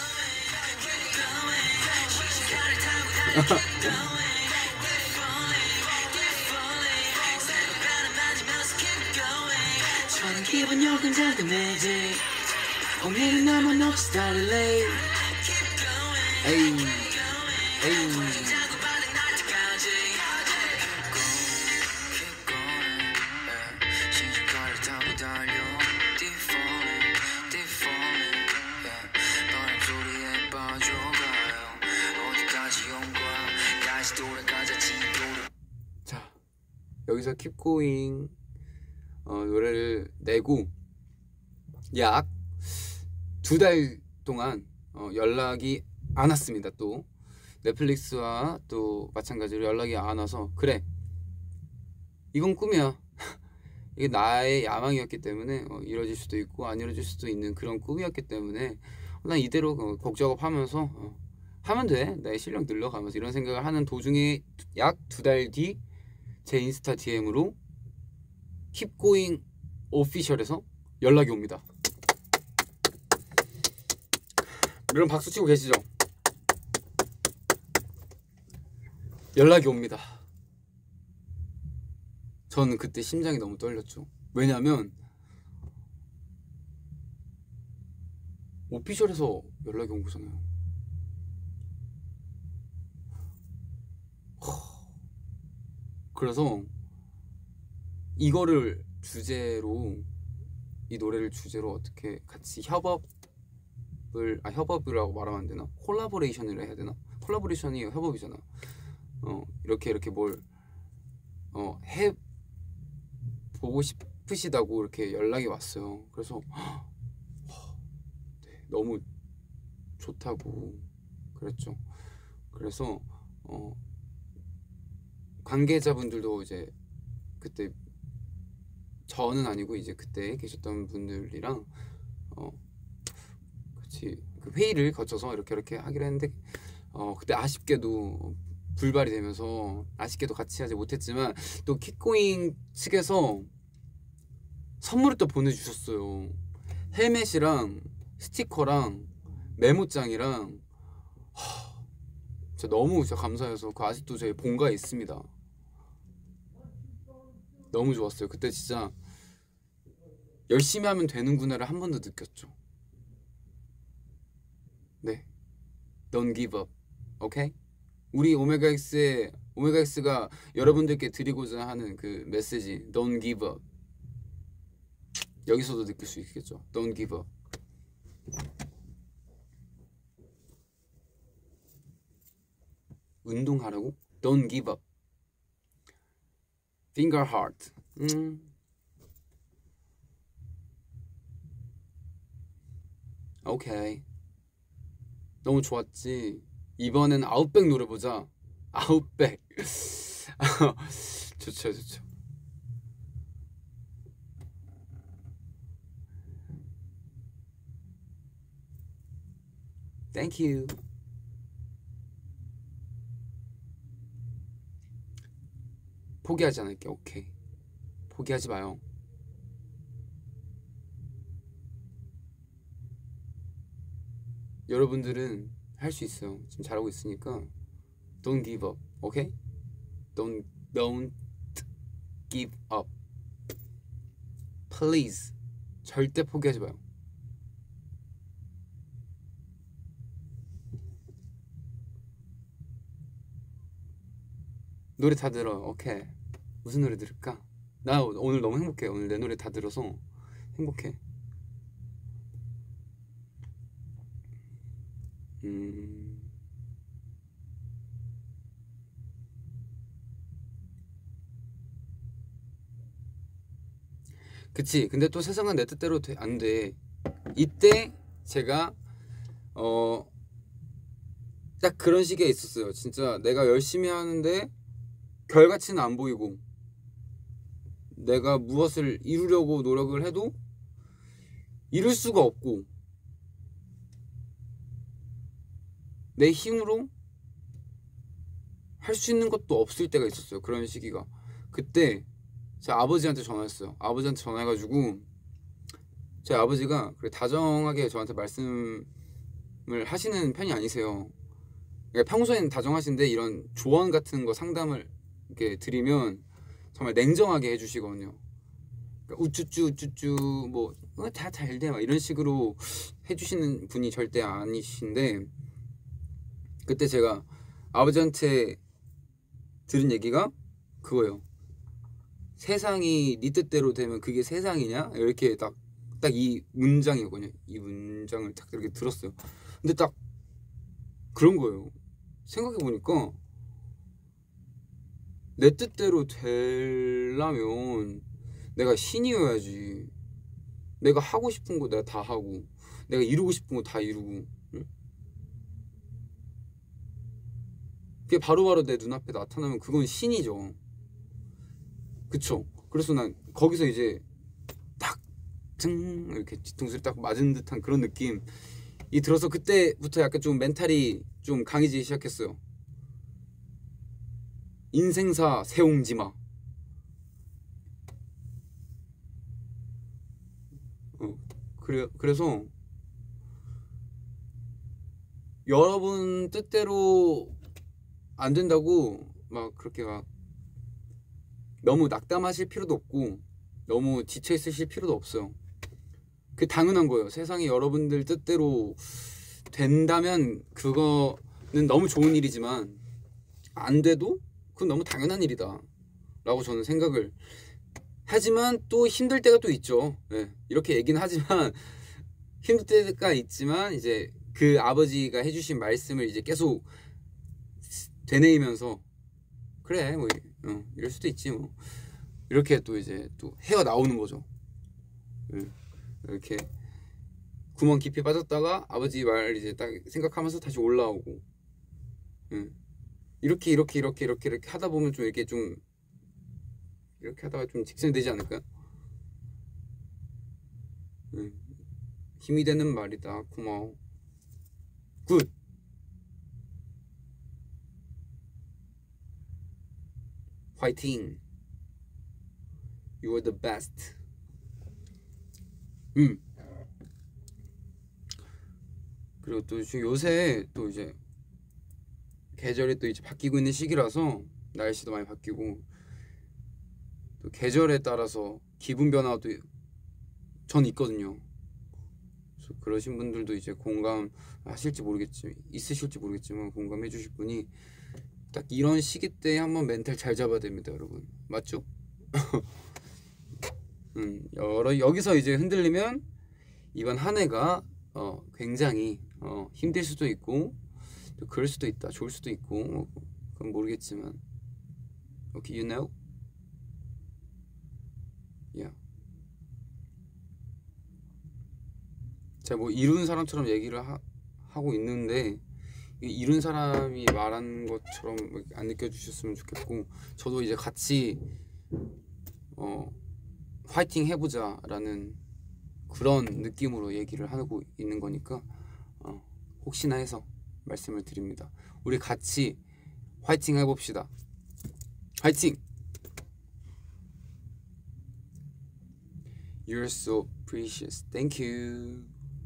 [SPEAKER 2] 저는 기분 욕은 잠금해지 오늘은 너무 놓치 달래
[SPEAKER 1] 에이. 에이.
[SPEAKER 2] 신중가를 타고 달려 Deep falling, deep falling 바람 소리에 빠져가요 어디까지 온 거야 다시 돌아가자 지도를
[SPEAKER 1] 자, 여기서 Keep Going 노래를 내고 약 2달 동안 연락이 안 왔습니다. 또 넷플릭스와 또 마찬가지로 연락이 안 와서 그래 이건 꿈이야 이게 나의 야망이었기 때문에 이루어질 수도 있고 안 이루어질 수도 있는 그런 꿈이었기 때문에 난 이대로 곡 작업하면서 하면 돼 나의 실력 늘려가면서 이런 생각을 하는 도중에 약 2달 뒤 제 인스타 DM으로 Keep Going 오피셜에서 연락이 옵니다. 여러분 박수 치고 계시죠? 연락이 옵니다. 저는 그때 심장이 너무 떨렸죠. 왜냐면 오피셜에서 연락이 온 거잖아요. 그래서 이거를 주제로 이 노래를 주제로 어떻게 같이 협업이라고 말하면 안 되나? 콜라보레이션을 해야 되나? 콜라보레이션이 협업이잖아. 이렇게 뭘 해 보고 싶으시다고 이렇게 연락이 왔어요. 그래서 네, 너무 좋다고 그랬죠. 그래서 관계자분들도 이제 그때 저는 아니고 이제 그때 계셨던 분들이랑 같이 그 회의를 거쳐서 이렇게 하기로 했는데 그때 아쉽게도 불발이 되면서 아쉽게도 같이 하지 못했지만 또 킥고잉 측에서 선물을 또 보내주셨어요. 헬멧이랑 스티커랑 메모장이랑 진짜 너무 진짜 감사해서 그 아직도 제 본가에 있습니다. 너무 좋았어요. 그때 진짜 열심히 하면 되는구나를 한 번 더 느꼈죠. 네, Don't give up, 오케이? 우리 오메가X가 여러분들께 드리고자 하는 그 메시지 Don't give up 여기서도 느낄 수 있겠죠. Don't give up. 운동하라고? Don't give up. Finger heart. 오케이. 너무 좋았지. 이번엔 아웃백 노래 보자. 아웃백. 좋죠. Thank you. 포기하지 않을게. 오케이. 포기하지 마요. 여러분들은 할 수 있어요. 지금 잘하고 있으니까 Don't give up. 오케이? Don't give up. Please. 절대 포기하지 마요. 노래 다 들어. 오케이. 무슨 노래 들을까? 나 오늘 너무 행복해. 오늘 내 노래 다 들어서 행복해. 그치. 근데 또 세상은 내 뜻대로 안 돼. 이때 제가 딱 그런 시기에 있었어요. 진짜 내가 열심히 하는데 결과치는 안 보이고, 내가 무엇을 이루려고 노력을 해도 이룰 수가 없고, 내 힘으로 할 수 있는 것도 없을 때가 있었어요. 그런 시기가. 그때 제 아버지한테 전화했어요. 아버지한테 전화해가지고, 제 아버지가 그래 다정하게 저한테 말씀을 하시는 편이 아니세요. 그러니까 평소에는 다정하신데 이런 조언 같은 거 상담을 이렇게 드리면 정말 냉정하게 해주시거든요. 그러니까 우쭈쭈 뭐 다 잘돼 막 이런 식으로 해주시는 분이 절대 아니신데, 그때 제가 아버지한테 들은 얘기가 그거예요. 세상이 네 뜻대로 되면 그게 세상이냐? 이렇게 딱 이 문장이거든요. 이 문장을 딱 이렇게 들었어요. 근데 딱 그런 거예요. 생각해보니까 내 뜻대로 되려면 내가 신이어야지. 내가 하고 싶은 거 내가 다 하고, 내가 이루고 싶은 거 다 이루고, 응? 그게 바로바로 내 눈앞에 나타나면 그건 신이죠. 그쵸? 그래서 난 거기서 이제 딱 증 이렇게 뒤통수를 딱 맞은 듯한 그런 느낌이 들어서 그때부터 약간 좀 멘탈이 좀 강해지기 시작했어요. 인생사 세옹지마. 그래서 여러분 뜻대로 안 된다고 막 그렇게 막 너무 낙담하실 필요도 없고 너무 지쳐 있으실 필요도 없어요. 그게 당연한 거예요. 세상이 여러분들 뜻대로 된다면 그거는 너무 좋은 일이지만, 안 돼도 그건 너무 당연한 일이다 라고 저는 생각을 하지만, 또 힘들 때가 또 있죠. 네, 이렇게 얘기는 하지만 힘들 때가 있지만 이제 그 아버지가 해주신 말씀을 이제 계속 되뇌이면서 그래 뭐 이럴 수도 있지 뭐, 이렇게 또 이제 또 헤어 나오는 거죠. 이렇게 구멍 깊이 빠졌다가 아버지 말 이제 딱 생각하면서 다시 올라오고, 이렇게 하다 보면 좀 이렇게 하다가 좀 직선이 되지 않을까요? 힘이 되는 말이다. 고마워. 굿. 화이팅. You are the best. 그리고 또 지금 요새 또 이제 계절이 또 이제 바뀌고 있는 시기라서 날씨도 많이 바뀌고, 또 계절에 따라서 기분 변화도 전 있거든요. 그래서 그러신 분들도 이제 있으실지 모르겠지만 공감해 주실 분이 딱 이런 시기 때 한번 멘탈 잘 잡아야 됩니다, 여러분. 맞죠? 여기서 이제 흔들리면 이번 한 해가 굉장히 힘들 수도 있고, 또 그럴 수도 있다, 좋을 수도 있고, 그건 모르겠지만, okay, you know? Yeah. 제가 뭐 이룬 사람처럼 얘기를 하고 있는데, 이룬 사람이 말한 것처럼 안 느껴주셨으면 좋겠고, 저도 이제 같이 화이팅 해보자 라는 그런 느낌으로 얘기를 하고 있는 거니까 혹시나 해서 말씀을 드립니다. 우리 같이 화이팅 해봅시다. 화이팅! You're so precious. Thank you.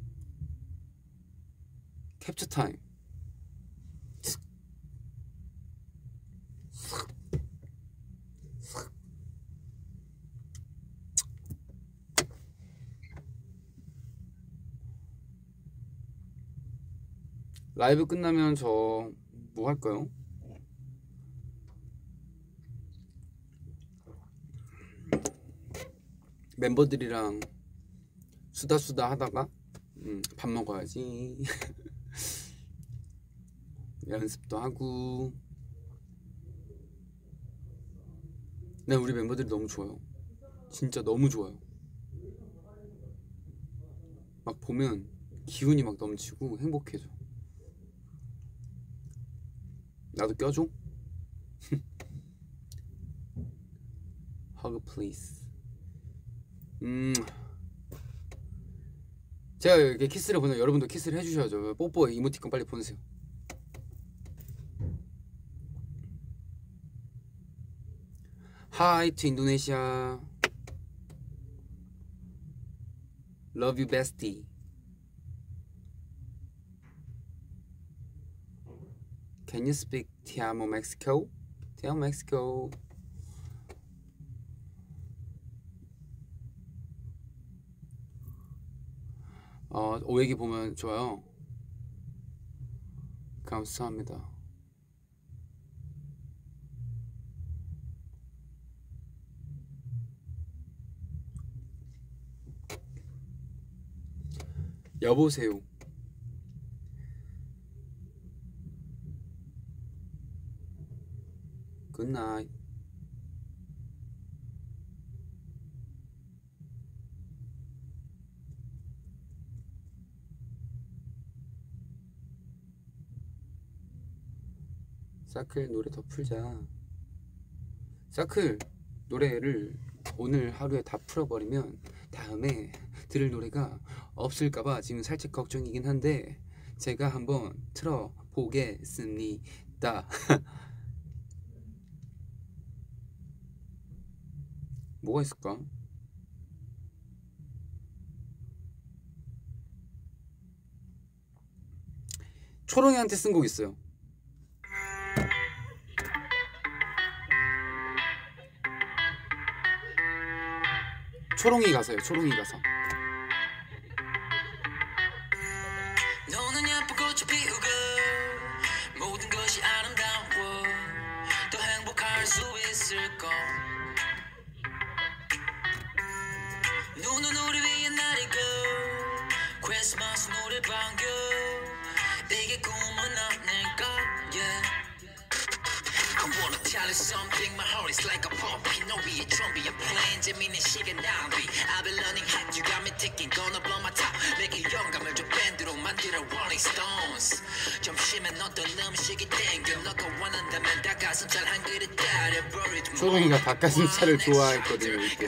[SPEAKER 1] 캡처 타임. 라이브 끝나면 저 뭐 할까요? 멤버들이랑 수다 하다가 밥 먹어야지. 연습도 하고. 네, 우리 멤버들이 너무 좋아요. 진짜 너무 좋아요. 막 보면 기운이 막 넘치고 행복해져. 나도 껴줘? Hug please. 제가 이렇게 키스를 보내면 여러분도 키스를 해주셔야죠. 뽀뽀 이모티콘 빨리 보내세요. Hi to Indonesia. Love you bestie. Can you speak Te amo Mexico? Te amo Mexico. 오얘기 보면 좋아요. 감사합니다. 여보세요. 굿나잇. 사클 노래 더 풀자. 사클 노래를 오늘 하루에 다 풀어버리면 다음에 들을 노래가 없을까봐 지금 살짝 걱정이긴 한데 제가 한번 틀어보겠습니다. 뭐가 있을까? 초롱이한테 쓴 곡 있어요. 초롱이 가사요. 초롱이 가사.
[SPEAKER 2] 너는 예쁜 꽃이 피우고 모든 것이 아름다워 더 행복할 수 있을까 눈은 우리 위에 내리고 크리스마스 노래방교 이게 꿈은 아닐까 yeah. I wanna tell you something my heart is like a puppy 너 위에 좀비 I'm playing 재밌는 시간 낭비 I've been learning how you got me ticking gonna blow my top 내게 영감을 줘 밴드로 만들어 Rolling Stones 점심엔 어떤 음식이 땡겨 너가 원한다면 닭가슴살 한 그릇 따려버릴
[SPEAKER 1] 초롱이가 닭가슴살을 좋아했거든요. 이렇게.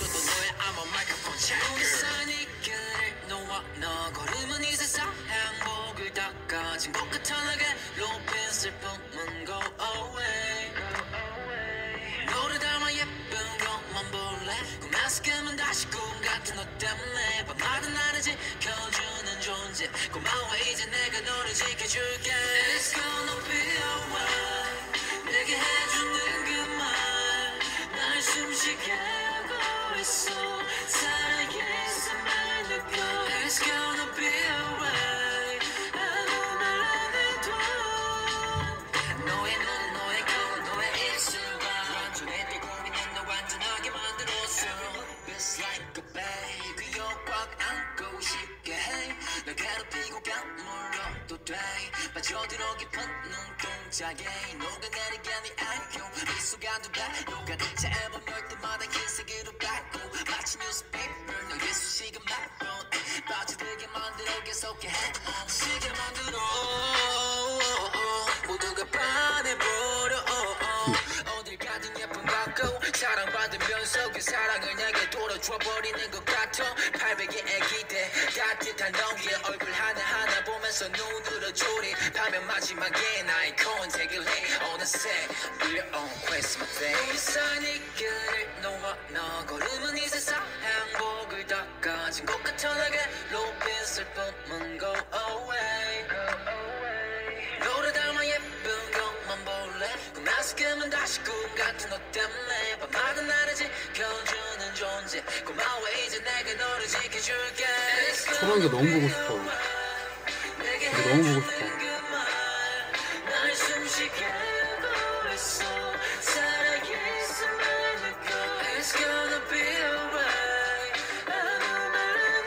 [SPEAKER 2] 너 걸으면 이 세상 행복을 닦아진 것 같아 내게 높은 슬픔은 go away 너를 닮아 예쁜 것만 볼래 꿈에서 깨면 다시 꿈 같은 너 때문에 밤마다 나를 지켜주는 존재 고마워 이제 내가 너를 지켜줄게 It's gonna be alright 내게 해주는 그 말 날 숨쉬게 하고 있어 사랑해 있음을 느껴 It's gonna be alright 아무 말 안 해도 너의 눈 너의 코 너의 입술과 완전히 내 고민은 너 완전하게 만들었어 It's like a baby 꽉 안고 싶게 해 널 괴롭히고 감물러도 돼 빠져들어 깊은 눈동자에 녹아내리게 네 알고 이 순간도 다 녹아들자 앨범 열 때마다 흰색으로 바꿔 마치 뉴스페이퍼 너의 수식은 말로 빠져들게 만들어 계속해 시계 만들어 모두가 반해버려 어딜 가든 예쁜 같고 사랑받으면서 그 사랑을 내게 돌아줘버리는 것 같아 800의 애기대 따뜻한 너의 얼굴 하나하나 보면 하면서 눈으로 조립하면 마지막에 나의 컨택을 해 어느새 밀려온 Christmas Day 이상의 길을 놓아 너 걸으면 이 세상 행복을 다 가진 것 같아 내게 높은 슬픔은 go away 너를 닮아 예쁜 것만 볼래 꿈나서 깨면 다시 꿈 같은 너 때문에 밤마다 나를 지켜주는 존재 고마워 이제 내가 너를 지켜줄게
[SPEAKER 1] 초롱이가 너무 보고 싶어. 이거 너무 보고 싶어.
[SPEAKER 2] 날 숨쉬게 하고 있어 살아있음을 느껴 It's gonna be alright 아무 말 안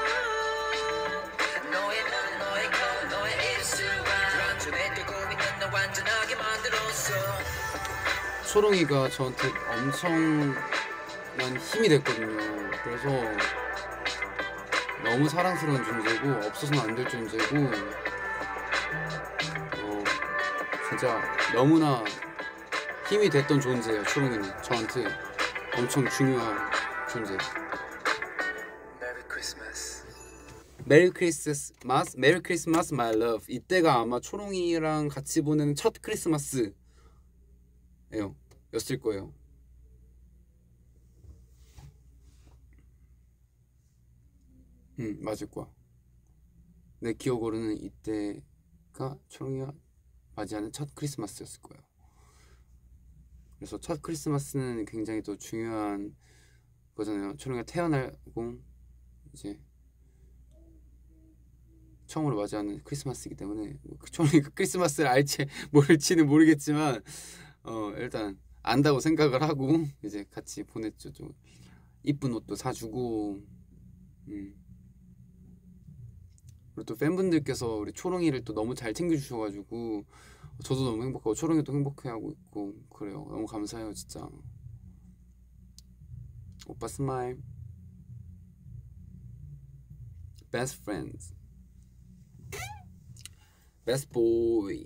[SPEAKER 2] 해도 너의 눈 너의 코 너의 입술과 완전히 뜨고 있는 너 완전하게 만들었어
[SPEAKER 1] 초롱이가 저한테 엄청난 힘이 됐거든요. 그래서 너무 사랑스러운 존재고 없어서는 안 될 존재고 진짜 너무나 힘이 됐던 존재예요. 초롱이는 저한테 엄청 중요한 존재.
[SPEAKER 2] Merry Christmas
[SPEAKER 1] 메리 크리스마스, 메리 크리스마스 마이 러브. 이때가 아마 초롱이랑 같이 보내는 첫 크리스마스예요. 였을 거예요. 맞을 거야. 내 기억으로는 이때가 초롱이가 맞이하는 첫 크리스마스였을 거예요. 그래서 첫 크리스마스는 굉장히 또 중요한 거잖아요. 초롱이가 태어나고 이제 처음으로 맞이하는 크리스마스이기 때문에 초롱이가 크리스마스를 알지 모를지는 모르겠지만 일단 안다고 생각을 하고 이제 같이 보냈죠. 좀 이쁜 옷도 사주고 그리고 또 팬분들께서 우리 초롱이를 또 너무 잘 챙겨주셔가지고 저도 너무 행복하고 초롱이도 행복해하고 있고 그래요. 너무 감사해요 진짜. 오빠 스마일. Best friends. Best boy.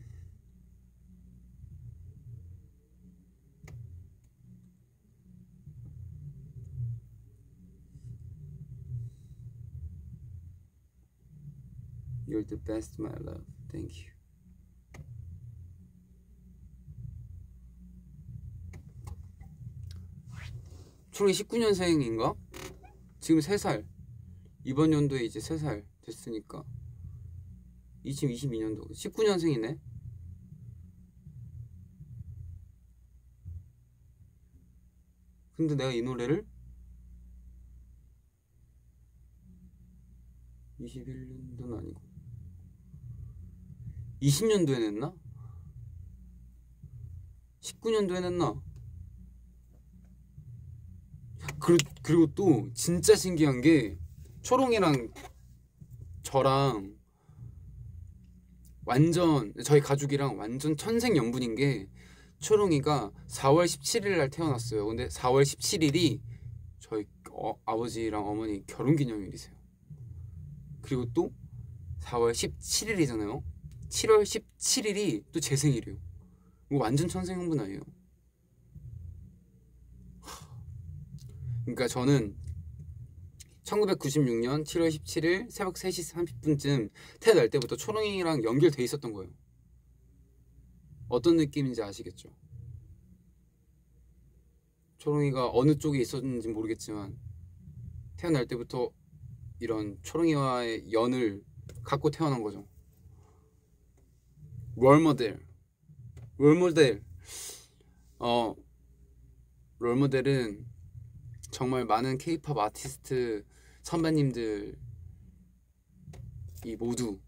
[SPEAKER 1] You're the best, my love. Thank you. 초롱이 19년생인가? 지금 3살. 이번 연도에 이제 3살 됐으니까 2022년도 19년생이네. 근데 내가 이 노래를 21년도는 아니고 20년도에 냈나? 19년도에 냈나? 그리고 또 진짜 신기한 게 초롱이랑 저랑 완전 저희 가족이랑 완전 천생연분인 게 초롱이가 4월 17일 날 태어났어요. 근데 4월 17일이 저희 아버지랑 어머니 결혼기념일이세요. 그리고 또 4월 17일이잖아요. 7월 17일이 또 제 생일이에요. 이거 완전 천생연분 아니에요? 그러니까 저는 1996년 7월 17일 새벽 3시 30분쯤 태어날 때부터 초롱이랑 연결돼 있었던 거예요. 어떤 느낌인지 아시겠죠? 초롱이가 어느 쪽에 있었는지 모르겠지만 태어날 때부터 이런 초롱이와의 연을 갖고 태어난 거죠. 롤모델. 롤모델은 정말 많은 K-pop 아티스트 선배님들이 모두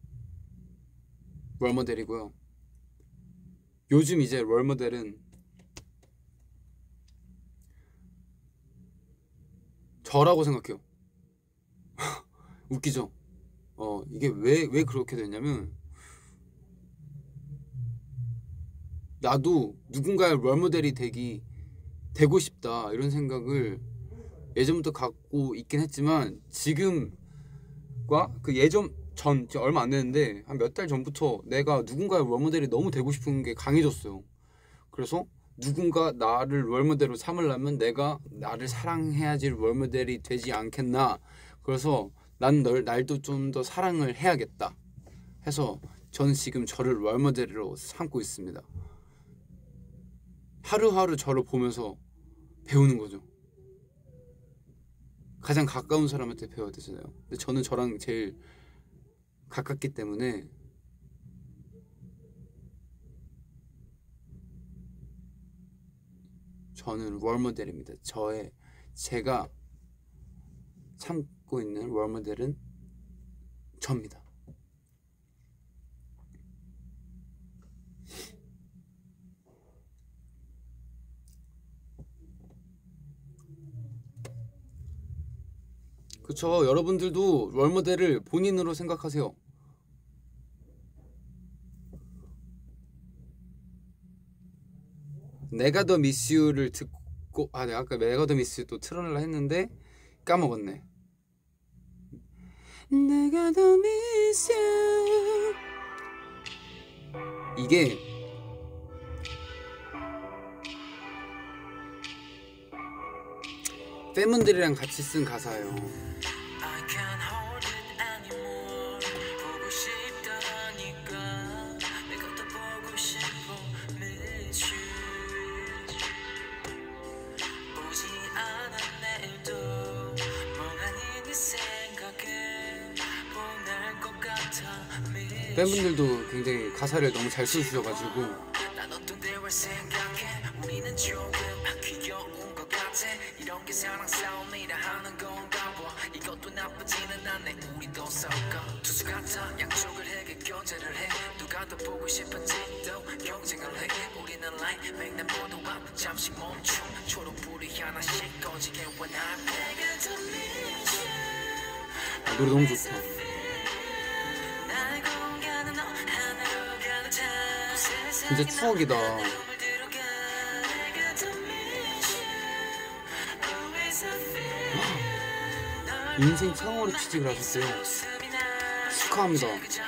[SPEAKER 1] 롤모델이고요. 요즘 이제 롤모델은 저라고 생각해요. 웃기죠? 이게 왜 그렇게 됐냐면 나도 누군가의 롤모델이 되고 싶다 이런 생각을 예전부터 갖고 있긴 했지만 지금과 그 예전 전 얼마 안 됐는데 한 몇 달 전부터 내가 누군가의 롤모델이 너무 되고 싶은 게 강해졌어요. 그래서 누군가 나를 롤모델로 삼으려면 내가 나를 사랑해야지 롤모델이 되지 않겠나. 그래서 난 날도 좀 더 사랑을 해야겠다 해서 저는 지금 저를 롤모델로 삼고 있습니다. 하루하루 저를 보면서 배우는 거죠. 가장 가까운 사람한테 배워야 되잖아요. 근데 저는 저랑 제일 가깝기 때문에 저는 롤모델입니다. 제가 참고 있는 롤모델은 접니다. 그쵸. 여러분들도 롤모델을 본인으로 생각하세요. 내가 더 미스유를 듣고 내가 아까 내가 더 미스유 또 틀어내려 했는데 까먹었네. 내가 더 미스유 이게 팬분들이랑 같이 쓴 가사예요. 팬분들도 굉장히 가사를 너무 잘 써주셔가지고 이런 게 사랑 싸움이라 하는 건가 봐. 이것도 나쁘지는 않네. 우리도 섞어 투수 같아. 양쪽을 해게 교제를 해. 누가 더 보고 싶은지도 경쟁을 해. 우리는 라인 맥락 모두 앞 잠시 멈춤. 초록불이 하나씩 꺼지게 원할게. 노래 너무 좋다. 진짜 추억이다. 인생 처음으로 취직을 하셨어요. 축하합니다.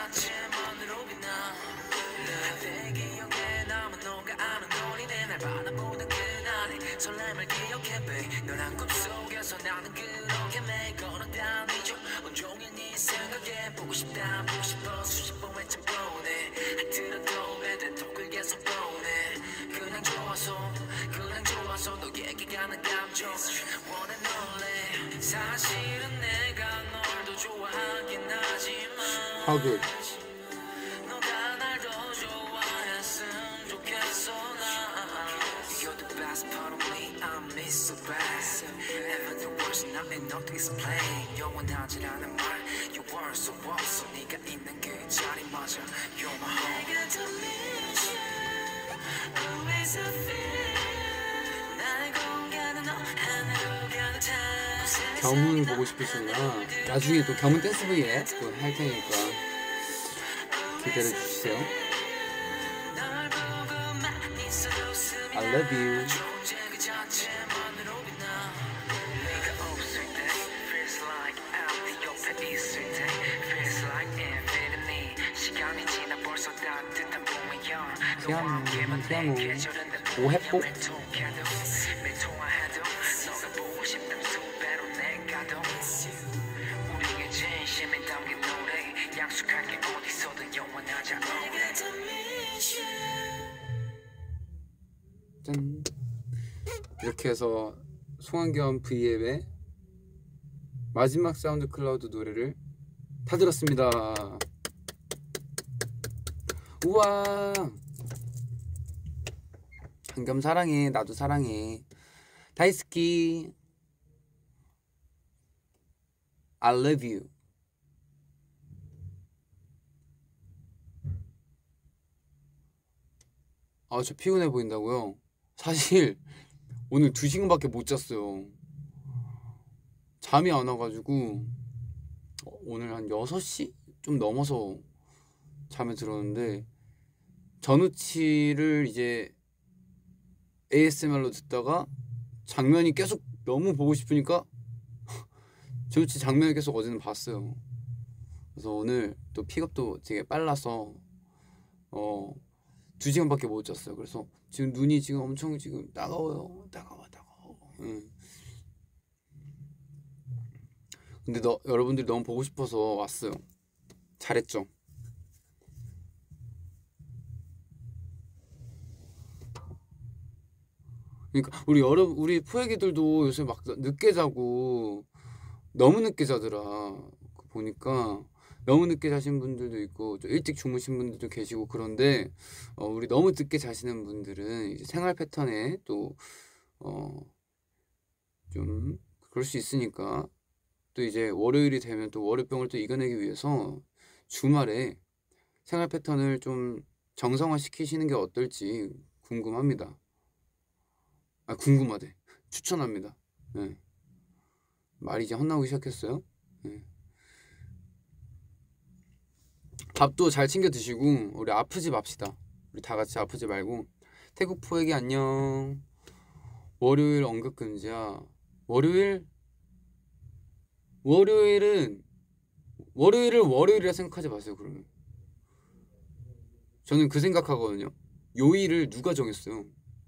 [SPEAKER 1] 사실은 내가 널 더 좋아하긴 하지만 하글 너가 날 더 좋아했으면 좋겠어. 나 You're the best part of me. I miss so bad. Never the worst. Nothing explain. 영원하지 않은 말. You were so awesome. 네가 있는 그 자리마저 You're my home. 내가 더 miss you. Always I feel. 날 공개하는 너 하나로 가득 차. 겸은 보고 싶으시구나. 나중에 또 겸은 댄스 V에 또 할 테니까 기다려 주세요. I love you. 피아노 오해뽀 짠. 이렇게 해서 송환경 V앱의 마지막 사운드 클라우드 노래를 다 들었습니다. 우와. 한겸 사랑해. 나도 사랑해. 다이스키 I love you. 저 피곤해 보인다고요? 사실 오늘 2시간밖에 못 잤어요. 잠이 안 와가지고 오늘 한 6시? 좀 넘어서 잠에 들었는데 전우치를 이제 ASMR로 듣다가 장면이 계속 너무 보고 싶으니까 전우치 장면을 계속 어제는 봤어요. 그래서 오늘 또 픽업도 되게 빨라서 2시간밖에 못 잤어요. 그래서 지금 눈이 지금 엄청 지금 따가워요. 따가워. 근데 여러분들이 너무 보고 싶어서 왔어요. 잘했죠? 그러니까 우리 포애기들도 요새 막 늦게 자고 너무 늦게 자더라. 보니까 너무 늦게 자신 분들도 있고 좀 일찍 주무신 분들도 계시고 그런데 우리 너무 늦게 자시는 분들은 이제 생활 패턴에 또 좀 그럴 수 있으니까 또 이제 월요일이 되면 또 월요병을 또 이겨내기 위해서 주말에 생활 패턴을 좀 정상화 시키시는 게 어떨지 궁금합니다. 아 궁금하대. 추천합니다. 네. 말이 이제 헛나오기 시작했어요. 네. 밥도 잘 챙겨 드시고 우리 아프지 맙시다. 우리 다 같이 아프지 말고. 태국 포에게 안녕. 월요일 언급 금지야. 월요일을 월요일이라 생각하지 마세요. 그러면 저는 그 생각하거든요. 요일을 누가 정했어요?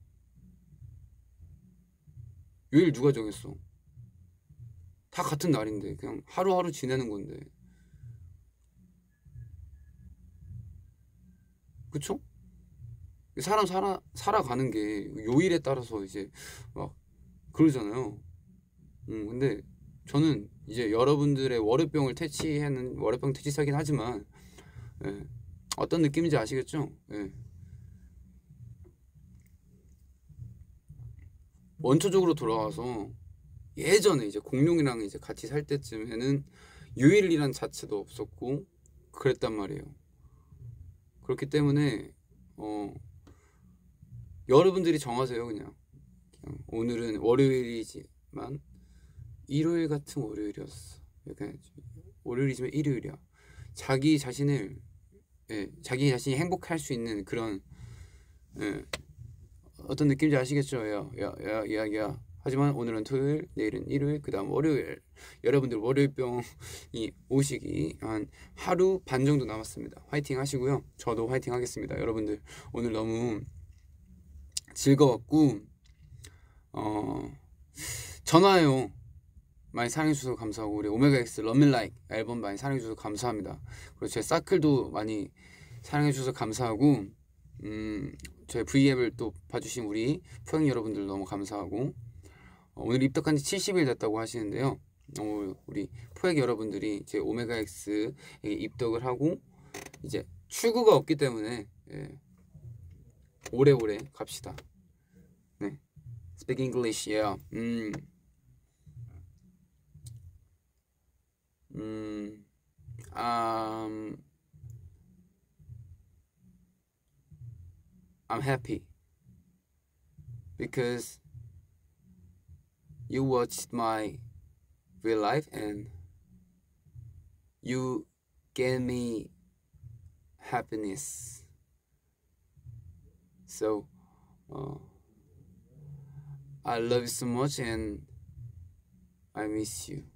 [SPEAKER 1] 요일 누가 정했어? 다 같은 날인데 그냥 하루하루 지내는 건데. 그쵸? 사람 살아가는 게 요일에 따라서 이제 막 그러잖아요. 근데 저는 이제 여러분들의 월요병을 월요병 퇴치사긴 하지만 예, 어떤 느낌인지 아시겠죠? 예. 원초적으로 돌아와서 예전에 이제 공룡이랑 이제 같이 살 때쯤에는 요일이란 자체도 없었고 그랬단 말이에요. 그렇기 때문에 여러분들이 정하세요. 그냥 오늘은 월요일이지만 일요일 같은 월요일이었어. 약간 월요일이지만 일요일이야. 자기 자신이 행복할 수 있는 그런 어떤 느낌인지 아시겠죠? 야. 하지만 오늘은 토요일, 내일은 일요일, 그 다음 월요일. 여러분들 월요일병이 오시기 한 하루 반 정도 남았습니다. 화이팅 하시고요. 저도 화이팅 하겠습니다. 여러분들 오늘 너무 즐거웠고 전화요 많이 사랑해주셔서 감사하고 우리 오메가엑스 런밀라이크 앨범 많이 사랑해주셔서 감사합니다. 그리고 제 사클도 많이 사랑해주셔서 감사하고 저희 V앱을 또 봐주신 우리 포형 여러분들 너무 감사하고 오늘 입덕한 지 70일 됐다고 하시는데요. 우리 포획 여러분들이 제 오메가엑스에 입덕을 하고 이제 출구가 없기 때문에 오래오래 갑시다. 네, Speak English, yeah. I'm happy because you watched my real life and you gave me happiness. So I love you so much and I miss you.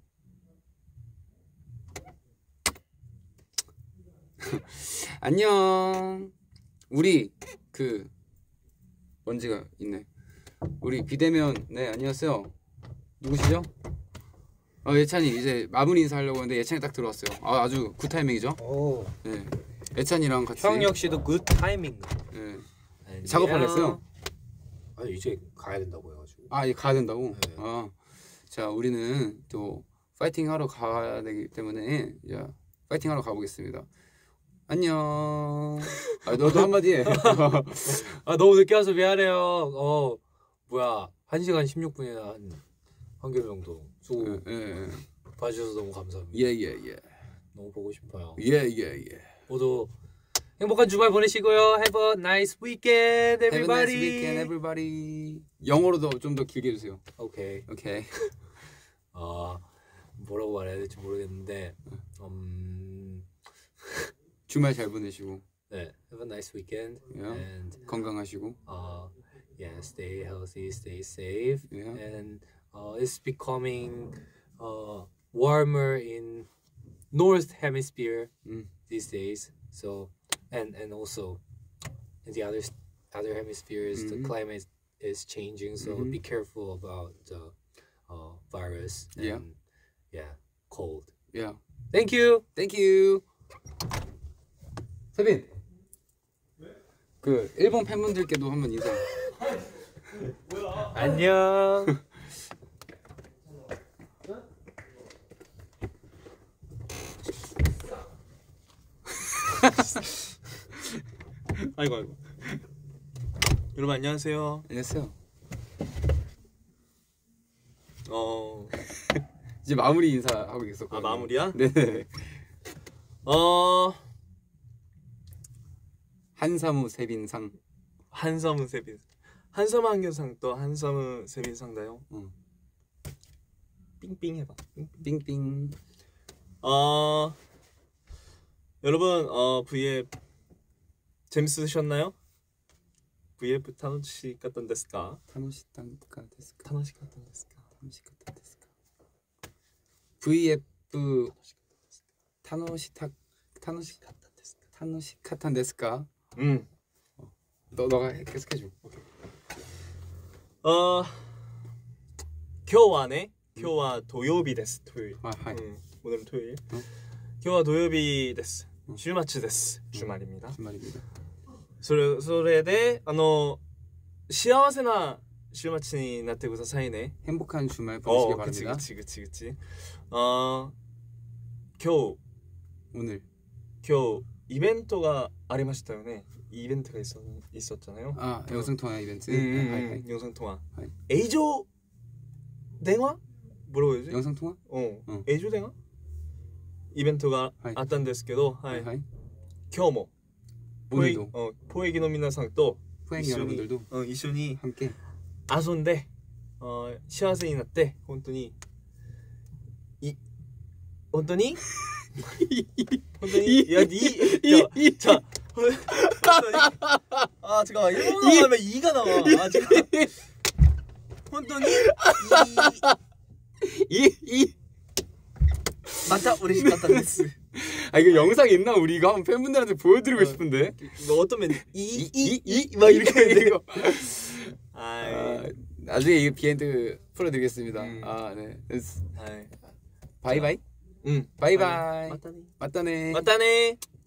[SPEAKER 1] 안녕. 우리 그 먼지가 있네. 우리 비대면 네 안녕하세요. 누구시죠? 예찬이 이제 마무리 인사하려고 하는데 예찬이 딱 들어왔어요. 아주 굿 타이밍이죠?
[SPEAKER 3] 오.
[SPEAKER 1] 네. 예찬이랑 같이
[SPEAKER 4] 형 역시도 굿 타이밍.
[SPEAKER 1] 네. 작업하려 했어요?
[SPEAKER 3] 아니 이제 가야 된다고 해가지고.
[SPEAKER 1] 이제 가야 된다고?
[SPEAKER 3] 네.
[SPEAKER 1] 자 우리는 또 파이팅 하러 가야 되기 때문에 자 파이팅 하러 가보겠습니다. 안녕. 너도 한마디 해.
[SPEAKER 4] 너무 늦게 와서 미안해요. 뭐야 1시간 16분이나 한 개월 정도 수고 봐주셔서 너무 감사합니다.
[SPEAKER 1] 예.
[SPEAKER 4] 너무 보고 싶어요.
[SPEAKER 1] 예.
[SPEAKER 4] 모두 행복한 주말 보내시고요. Have a nice weekend, everybody.
[SPEAKER 1] Have a nice weekend, everybody. 영어로도 좀 더 길게 해주세요.
[SPEAKER 4] 오케이. 뭐라고 말해야 될지 모르겠는데
[SPEAKER 1] 주말 잘 보내시고
[SPEAKER 4] 네, have a nice weekend and
[SPEAKER 1] 건강하시고
[SPEAKER 4] stay healthy, stay safe and it's becoming warmer in North Hemisphere these days. So and also in the other hemispheres the climate is changing. So be careful about the virus. And cold.
[SPEAKER 1] Yeah.
[SPEAKER 4] Thank you.
[SPEAKER 1] Thank you. 세빈. 그 일본 팬분들께도 한번 인사.
[SPEAKER 4] 안녕.
[SPEAKER 5] 아이고. 여러분 안녕하세요.
[SPEAKER 1] 안녕하세요. 이제 마무리 인사하고 있었거든요.
[SPEAKER 5] 아 마무리야?
[SPEAKER 1] 네. 한사무 세빈상.
[SPEAKER 5] 한섬은 세빈. 한섬 한교상 또 한섬은 세빈상다요.
[SPEAKER 1] 응.
[SPEAKER 5] 삥삥 해봐.
[SPEAKER 1] 빙빙.
[SPEAKER 5] 여러분 V앱 재밌으셨나요? V앱 타노시 같던 데스까?
[SPEAKER 1] 타노시탄가 데스까?
[SPEAKER 5] 타노시 같던 데스까?
[SPEAKER 1] 타노시 같던 데스까? VF 타노시 카탄 데스까? 너가 계속해줘.
[SPEAKER 5] 今日はね、今日は土曜日です。土曜日。
[SPEAKER 1] 아, 하이.
[SPEAKER 5] 오늘은 토요일.
[SPEAKER 1] 어?
[SPEAKER 5] 今日は土曜日です。週末です。 주말입니다.
[SPEAKER 1] 주말입니다.
[SPEAKER 5] それで幸せな週末になってくださいね.
[SPEAKER 1] 행복한 주말 보내시기 바랍니다.
[SPEAKER 5] 그치.
[SPEAKER 1] 오늘
[SPEAKER 5] 今日イベントがありましたよね. 이벤트가 있었잖아요.
[SPEAKER 1] 아 영상 통화 이벤트. 하이.
[SPEAKER 5] 영상 통화.
[SPEAKER 1] 하이.
[SPEAKER 5] 에이조 대화? 뭐라고 해야지?
[SPEAKER 1] 영상 통화?
[SPEAKER 5] 에이조 대화? 이벤트가
[SPEAKER 1] 하이.
[SPEAKER 5] あったんですけど,
[SPEAKER 1] 하이.
[SPEAKER 5] 今日も
[SPEAKER 1] 오늘도
[SPEAKER 5] 포에기の皆さんと
[SPEAKER 1] 포행이 여러분들도
[SPEAKER 5] 一緒に
[SPEAKER 1] 함께
[SPEAKER 5] 遊んで幸せになって本当に本当にいや자 아 잠깐만 일본어로 하면 이가 나와. 아 지금 혼돈이 이 맞다 우리 같았는데.
[SPEAKER 1] 아 이거 영상 있나? 우리 이거 한번 팬분들한테 보여드리고 싶은데.
[SPEAKER 5] 뭐 어떤 면
[SPEAKER 1] 막 이렇게 되고.
[SPEAKER 5] 아
[SPEAKER 1] 나중에 이 비엔드 풀어드리겠습니다. 아 네. 바이바이.
[SPEAKER 5] 응.
[SPEAKER 1] 바이바이.
[SPEAKER 5] 맞다네.
[SPEAKER 1] 맞다네.
[SPEAKER 5] 맞다네.